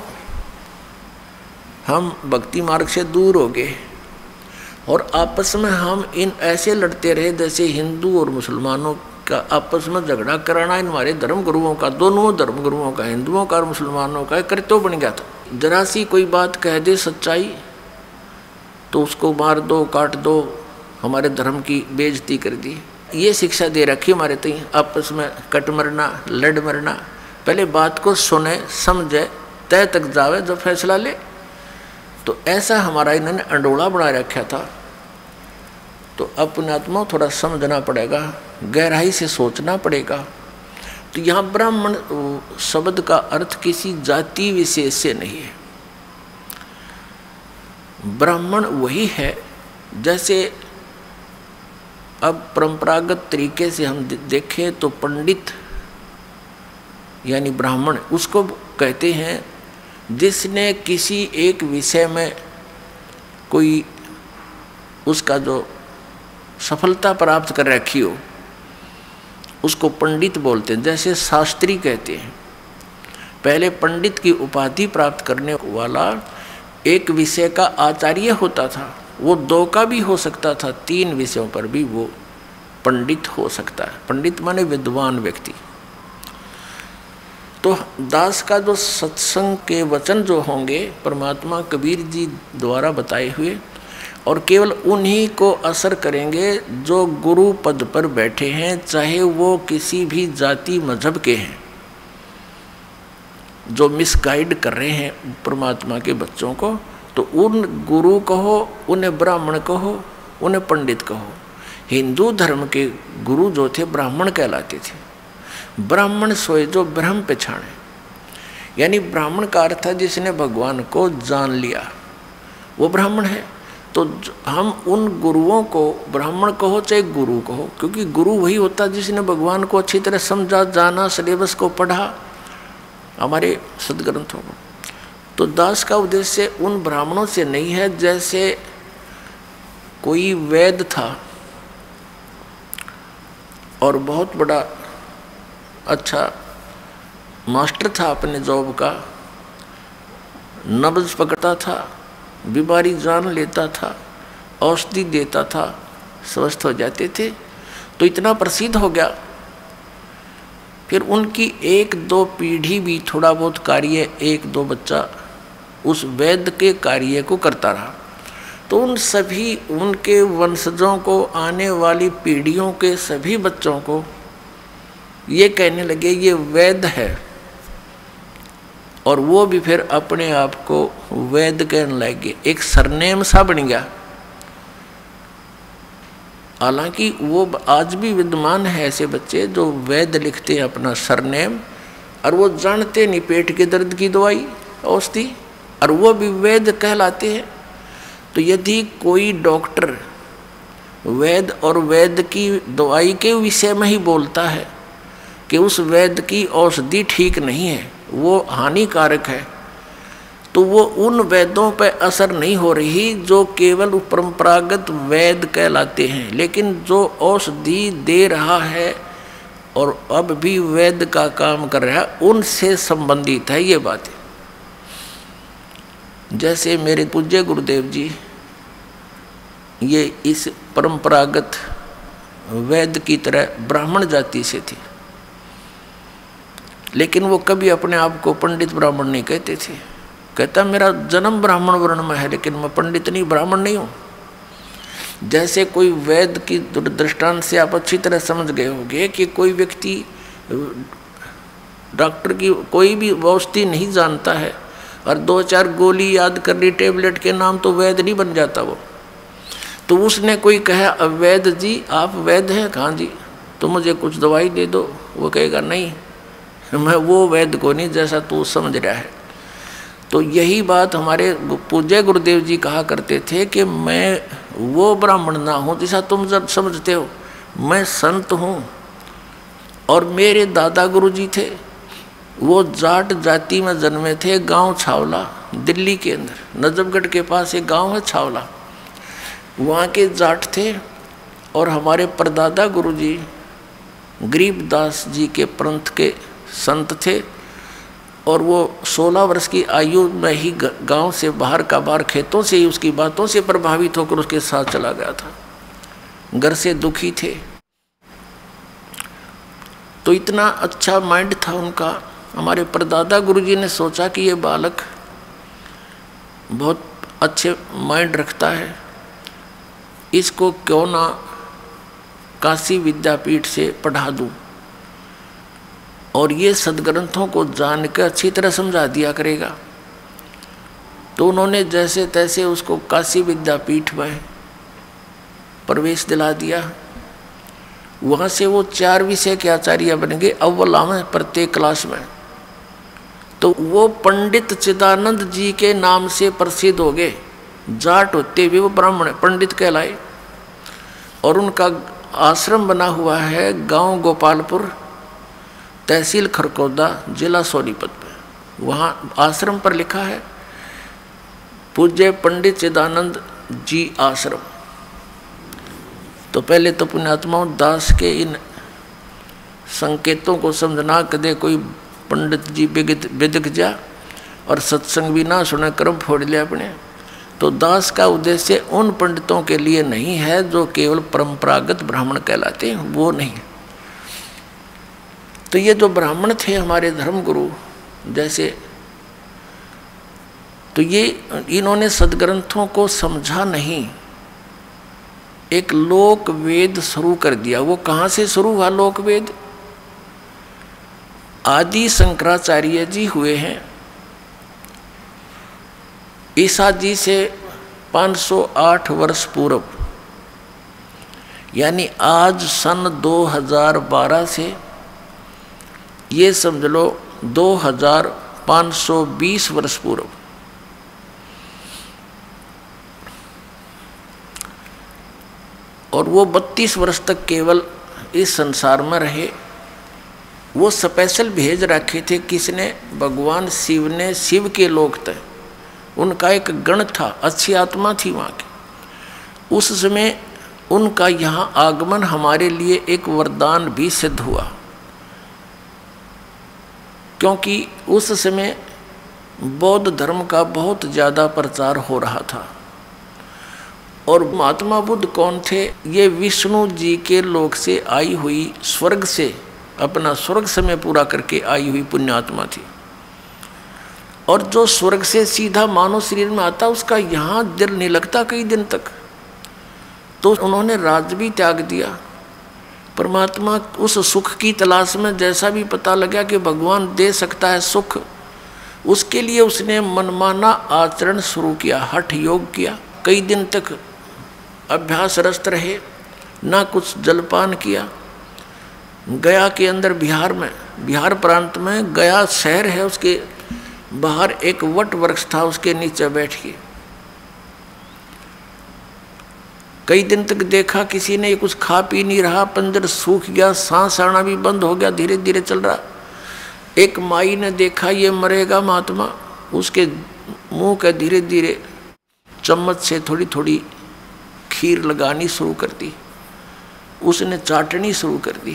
हम भक्ति मार्ग से दूर हो गए और आपस में हम इन ऐसे लड़ते रहे जैसे हिंदू और मुसलमानों का आपस में झगड़ा कराना इन हमारे धर्म गुरुओं का, दोनों धर्म गुरुओं का, हिंदुओं का और मुसलमानों का कर्तव्य बन गया था। जरा सी कोई बात कह दे सच्चाई तो उसको मार दो, काट दो, हमारे धर्म की बेइज्जती कर दी। ये शिक्षा दे रखी हमारे तई, आपस में कट मरना, लड़ मरना। पहले बात को सुने, समझे, तय तक जावे, जब फैसला ले। तो ऐसा हमारा इन्होंने अंडोला बना रखा था। तो अपने आत्मा थोड़ा समझना पड़ेगा, गहराई से सोचना पड़ेगा। तो यहाँ ब्राह्मण शब्द का अर्थ किसी जाति विशेष से नहीं है। ब्राह्मण वही है, जैसे अब परंपरागत तरीके से हम देखें तो पंडित यानी ब्राह्मण उसको कहते हैं जिसने किसी एक विषय में कोई उसका जो सफलता प्राप्त कर रखी हो, उसको पंडित बोलते हैं। जैसे शास्त्री कहते हैं, पहले पंडित की उपाधि प्राप्त करने वाला एक विषय का आचार्य होता था। वो 2 का भी हो सकता था, 3 विषयों पर भी वो पंडित हो सकता है। पंडित माने विद्वान व्यक्ति। तो दास का जो सत्संग के वचन जो होंगे परमात्मा कबीर जी द्वारा बताए हुए, और केवल उन्हीं को असर करेंगे जो गुरु पद पर बैठे हैं, चाहे वो किसी भी जाति मजहब के हैं। जो मिसगाइड कर रहे हैं परमात्मा के बच्चों को, तो उन गुरु कहो, उन्हें ब्राह्मण कहो, उन्हें पंडित कहो। हिंदू धर्म के गुरु जो थे ब्राह्मण कहलाते थे। ब्राह्मण सोए जो ब्रह्म पहचाने, यानी ब्राह्मण का अर्थ है जिसने भगवान को जान लिया, वो ब्राह्मण है। तो हम उन गुरुओं को ब्राह्मण कहो चाहे गुरु कहो, क्योंकि गुरु वही होता है जिसने भगवान को अच्छी तरह समझा, जाना, सिलेबस को पढ़ा हमारे सदग्रंथों को। तो दास का उद्देश्य उन ब्राह्मणों से नहीं है जैसे कोई वैद्य था और बहुत बड़ा अच्छा मास्टर था अपने जॉब का, नब्ज पकड़ता था, बीमारी जान लेता था, औषधि देता था, स्वस्थ हो जाते थे। तो इतना प्रसिद्ध हो गया, फिर उनकी एक दो पीढ़ी भी थोड़ा बहुत कार्य, एक दो बच्चा उस वैद्य के कार्य को करता रहा। तो उन सभी उनके वंशजों को, आने वाली पीढ़ियों के सभी बच्चों को ये कहने लगे ये वैद्य है, और वो भी फिर अपने आप को वैद्य कहने लगे, एक सरनेम सा बन गया। हालांकि वो आज भी विद्यमान है ऐसे बच्चे जो वैद्य लिखते हैं अपना सरनेम, और वो जानते नहीं पेट के दर्द की दवाई औषधि, और वो भी वैद्य कहलाते हैं। तो यदि कोई डॉक्टर वैद्य और वैद्य की दवाई के विषय में ही बोलता है कि उस वैद्य की औषधि ठीक नहीं है, वो हानिकारक है, तो वो उन वैद्यों पर असर नहीं हो रही जो केवल परंपरागत वैद्य कहलाते हैं। लेकिन जो औषधि दे रहा है और अब भी वैद्य का काम कर रहा है, उनसे संबंधित है ये बातें। जैसे मेरे पूज्य गुरुदेव जी ये इस परंपरागत वैद्य की तरह ब्राह्मण जाति से थे, लेकिन वो कभी अपने आप को पंडित ब्राह्मण नहीं कहते थे। कहता मेरा जन्म ब्राह्मण वर्ण में है, लेकिन मैं पंडित नहीं, ब्राह्मण नहीं हूँ। जैसे कोई वैद्य की दृष्टांत से आप अच्छी तरह समझ गए होंगे कि कोई व्यक्ति डॉक्टर की कोई भी औषधि नहीं जानता है और 2-4 गोली याद कर ली टेबलेट के नाम, तो वैद्य नहीं बन जाता वो। तो उसने कोई कहा वैद्य जी आप वैद्य हैं? कहाँ जी, तो मुझे कुछ दवाई दे दो। वो कहेगा नहीं, मैं वो वैद्य को नहीं जैसा तू समझ रहा है। तो यही बात हमारे पूज्य गुरुदेव जी कहा करते थे कि मैं वो ब्राह्मण ना हूँ जैसा तुम जब समझते हो, मैं संत हूँ। और मेरे दादा गुरुजी थे, वो जाट जाति में जन्मे थे, गांव छावला दिल्ली के अंदर, नजफगढ़ के पास एक गांव है छावला, वहाँ के जाट थे। और हमारे परदादा गुरुजी गरीबदास जी के पंथ के संत थे, और वो 16 वर्ष की आयु में ही गांव से बाहर का बाहर खेतों से ही उसकी बातों से प्रभावित होकर उसके साथ चला गया था। घर से दुखी थे, तो इतना अच्छा माइंड था उनका। हमारे परदादा गुरुजी ने सोचा कि ये बालक बहुत अच्छे माइंड रखता है, इसको क्यों ना काशी विद्यापीठ से पढ़ा दूं, और ये सदग्रंथों को जानकर अच्छी तरह समझा दिया करेगा। तो उन्होंने जैसे तैसे उसको काशी विद्यापीठ में प्रवेश दिला दिया। वहाँ से वो 4 विषय के आचार्य बन गए, अव्वल आवे प्रत्येक क्लास में। तो वो पंडित चिदानंद जी के नाम से प्रसिद्ध हो गए। जाट होते हुए वो ब्राह्मण पंडित कहलाए। और उनका आश्रम बना हुआ है गांव गोपालपुर, तहसील खरकौदा, जिला सोनीपत में। वहाँ आश्रम पर लिखा है पूज्य पंडित चिदानंद जी आश्रम। तो पहले तो पुण्यात्माओं दास के इन संकेतों को समझना, कदे कोई पंडित जी बिदक जा और सत्संग भी ना सुने, कर्म फोड़ लिया अपने। तो दास का उद्देश्य उन पंडितों के लिए नहीं है जो केवल परंपरागत ब्राह्मण कहलाते हैं, वो नहीं। तो ये जो ब्राह्मण थे हमारे धर्मगुरु जैसे, तो ये इन्होंने सदग्रंथों को समझा नहीं, एक लोक वेद शुरू कर दिया। वो कहाँ से शुरू हुआ लोक वेद? आदि शंकराचार्य जी हुए हैं ईसा जी से 508 वर्ष पूर्व, यानी आज सन 2012 से ये समझ लो 2520 वर्ष पूर्व। और वो 32 वर्ष तक केवल इस संसार में रहे। वो स्पेशल भेज रखे थे किसने? भगवान शिव ने। शिव के लोग थे, उनका एक गण था, अच्छी आत्मा थी वहाँ की। उस समय उनका यहाँ आगमन हमारे लिए एक वरदान भी सिद्ध हुआ, क्योंकि उस समय बौद्ध धर्म का बहुत ज़्यादा प्रचार हो रहा था। और महात्मा बुद्ध कौन थे? ये विष्णु जी के लोक से आई हुई, स्वर्ग से अपना स्वर्ग समय पूरा करके आई हुई पुण्यात्मा थी। और जो स्वर्ग से सीधा मानव शरीर में आता उसका यहाँ दिल नहीं लगता कई दिन तक, तो उन्होंने राज भी त्याग दिया। परमात्मा उस सुख की तलाश में, जैसा भी पता लगा कि भगवान दे सकता है सुख, उसके लिए उसने मनमाना आचरण शुरू किया, हठ योग किया। कई दिन तक अभ्यास रस्त रहे, ना कुछ जलपान किया। गया के अंदर बिहार में, बिहार प्रांत में गया शहर है, उसके बाहर एक वट वृक्ष था, उसके नीचे बैठ के कई दिन तक देखा किसी ने, ये कुछ खा पी नहीं रहा, पंजर सूख गया, सांस आना भी बंद हो गया, धीरे धीरे चल रहा। एक माई ने देखा ये मरेगा महात्मा, उसके मुंह के धीरे धीरे चम्मच से थोड़ी थोड़ी खीर लगानी शुरू कर दी, उसने चाटनी शुरू कर दी।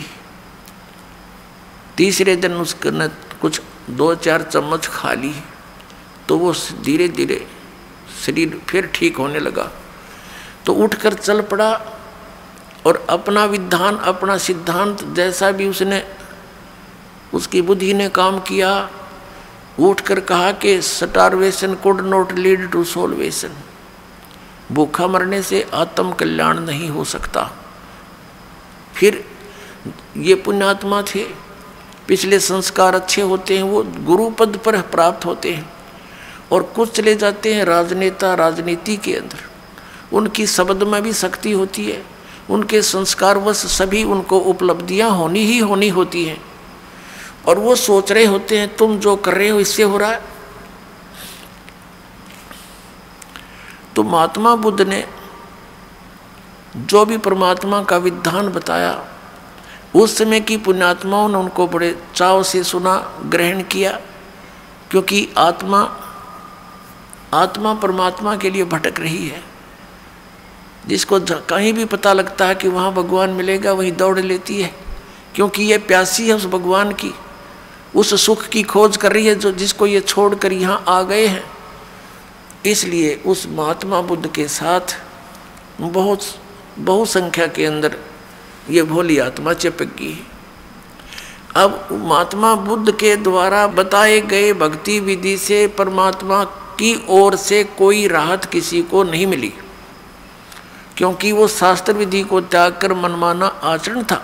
तीसरे दिन उसने कुछ 2-4 चम्मच खा ली, तो वो धीरे धीरे शरीर फिर ठीक होने लगा। तो उठकर चल पड़ा और अपना विधान, अपना सिद्धांत जैसा भी उसने, उसकी बुद्धि ने काम किया, उठकर कहा कि starvation could not lead to salvation, भूखा मरने से आत्म कल्याण नहीं हो सकता। फिर ये पुण्यात्मा थे, पिछले संस्कार अच्छे होते हैं, वो गुरु पद पर प्राप्त होते हैं। और कुछ चले जाते हैं राजनेता, राजनीति के अंदर, उनकी शब्द में भी शक्ति होती है, उनके संस्कारवश सभी उनको उपलब्धियां होनी ही होनी होती हैं, और वो सोच रहे होते हैं तुम जो कर रहे हो इससे हो रहा है। तो महात्मा बुद्ध ने जो भी परमात्मा का विधान बताया, उस समय की पुण्यात्माओं ने उनको बड़े चाव से सुना, ग्रहण किया, क्योंकि आत्मा परमात्मा के लिए भटक रही है। जिसको कहीं भी पता लगता है कि वहाँ भगवान मिलेगा, वहीं दौड़ लेती है, क्योंकि ये प्यासी है उस भगवान की, उस सुख की खोज कर रही है जो जिसको ये छोड़कर यहाँ आ गए हैं। इसलिए उस महात्मा बुद्ध के साथ बहुसंख्या के अंदर ये भोली आत्मा चिपक गई। अब महात्मा बुद्ध के द्वारा बताए गए भक्ति विधि से परमात्मा की ओर से कोई राहत किसी को नहीं मिली, क्योंकि वो शास्त्र विधि को त्याग कर मनमाना आचरण था,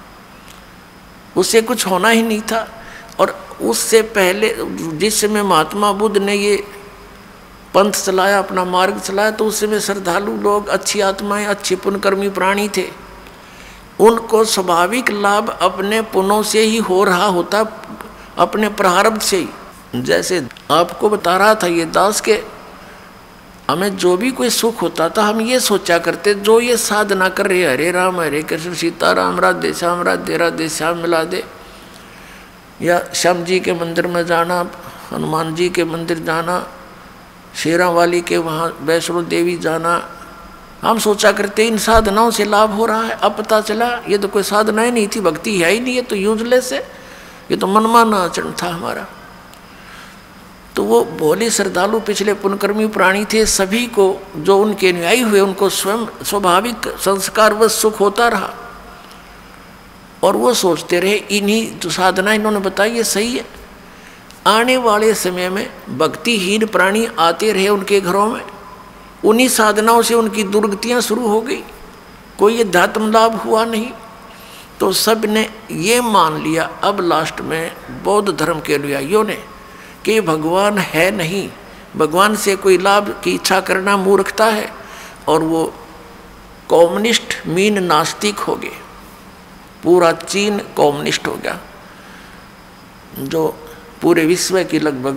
उससे कुछ होना ही नहीं था। और उससे पहले जिस समय महात्मा बुद्ध ने ये पंथ चलाया, अपना मार्ग चलाया, तो उस समय श्रद्धालु लोग, अच्छी आत्माएं, अच्छे पुण्यकर्मी प्राणी थे, उनको स्वाभाविक लाभ अपने पुण्यों से ही हो रहा होता, अपने प्रारब्ध से ही। जैसे आपको बता रहा था ये दास के, हमें जो भी कोई सुख होता था हम ये सोचा करते, जो ये साधना कर रहे हरे राम हरे कृष्ण सीताराम राधे श्याम राधे राधे श्याम मिला दे, या श्याम जी के मंदिर में जाना, हनुमान जी के मंदिर जाना, शेरा वाली के वहाँ वैष्णो देवी जाना, हम सोचा करते इन साधनाओं से लाभ हो रहा है। अब पता चला ये तो कोई साधना ही नहीं थी, भक्ति है ही नहीं, ये तो यूजलेस है, ये तो मनमाना आचरण था हमारा। तो वो भोले श्रद्धालु पिछले पुण्यकर्मी प्राणी थे, सभी को जो उनके अनुयायी हुए उनको स्वयं स्वाभाविक संस्कार व सुख होता रहा। और वो सोचते रहे इन्हीं जो साधना इन्होंने बताई ये सही है। आने वाले समय में भक्तिहीन प्राणी आते रहे उनके घरों में, उन्हीं साधनाओं से उनकी दुर्गतियाँ शुरू हो गई, कोई अध्यात्म लाभ हुआ नहीं। तो सब ने ये मान लिया अब लास्ट में बौद्ध धर्म के अनुयायियों ने कि भगवान है नहीं, भगवान से कोई लाभ की इच्छा करना मूर्खता है, और वो कम्युनिस्ट मीन नास्तिक हो गए। पूरा चीन कम्युनिस्ट हो गया, जो पूरे विश्व की लगभग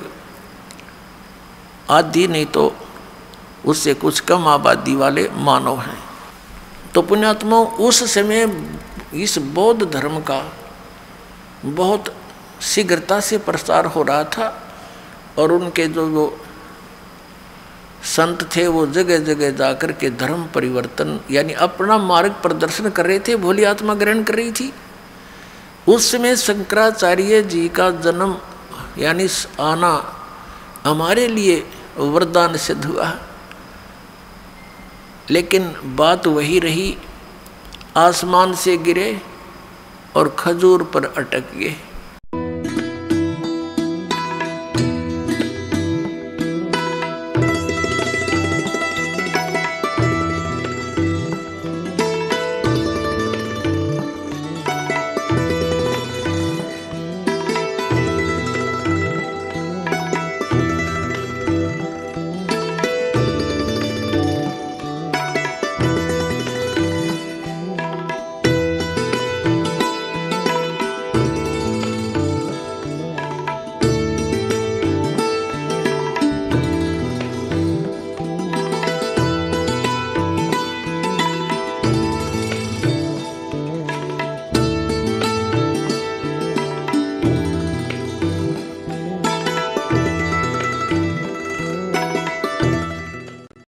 आधी नहीं तो उससे कुछ कम आबादी वाले मानव हैं। तो पुण्यात्मा उस समय इस बौद्ध धर्म का बहुत शीघ्रता से प्रसार हो रहा था, और उनके जो संत थे वो जगह जगह जाकर के धर्म परिवर्तन यानी अपना मार्ग प्रदर्शन कर रहे थे, भोली आत्मा ग्रहण कर रही थी। उस समय शंकराचार्य जी का जन्म यानी आना हमारे लिए वरदान सिद्ध हुआ, लेकिन बात वही रही, आसमान से गिरे और खजूर पर अटक गए।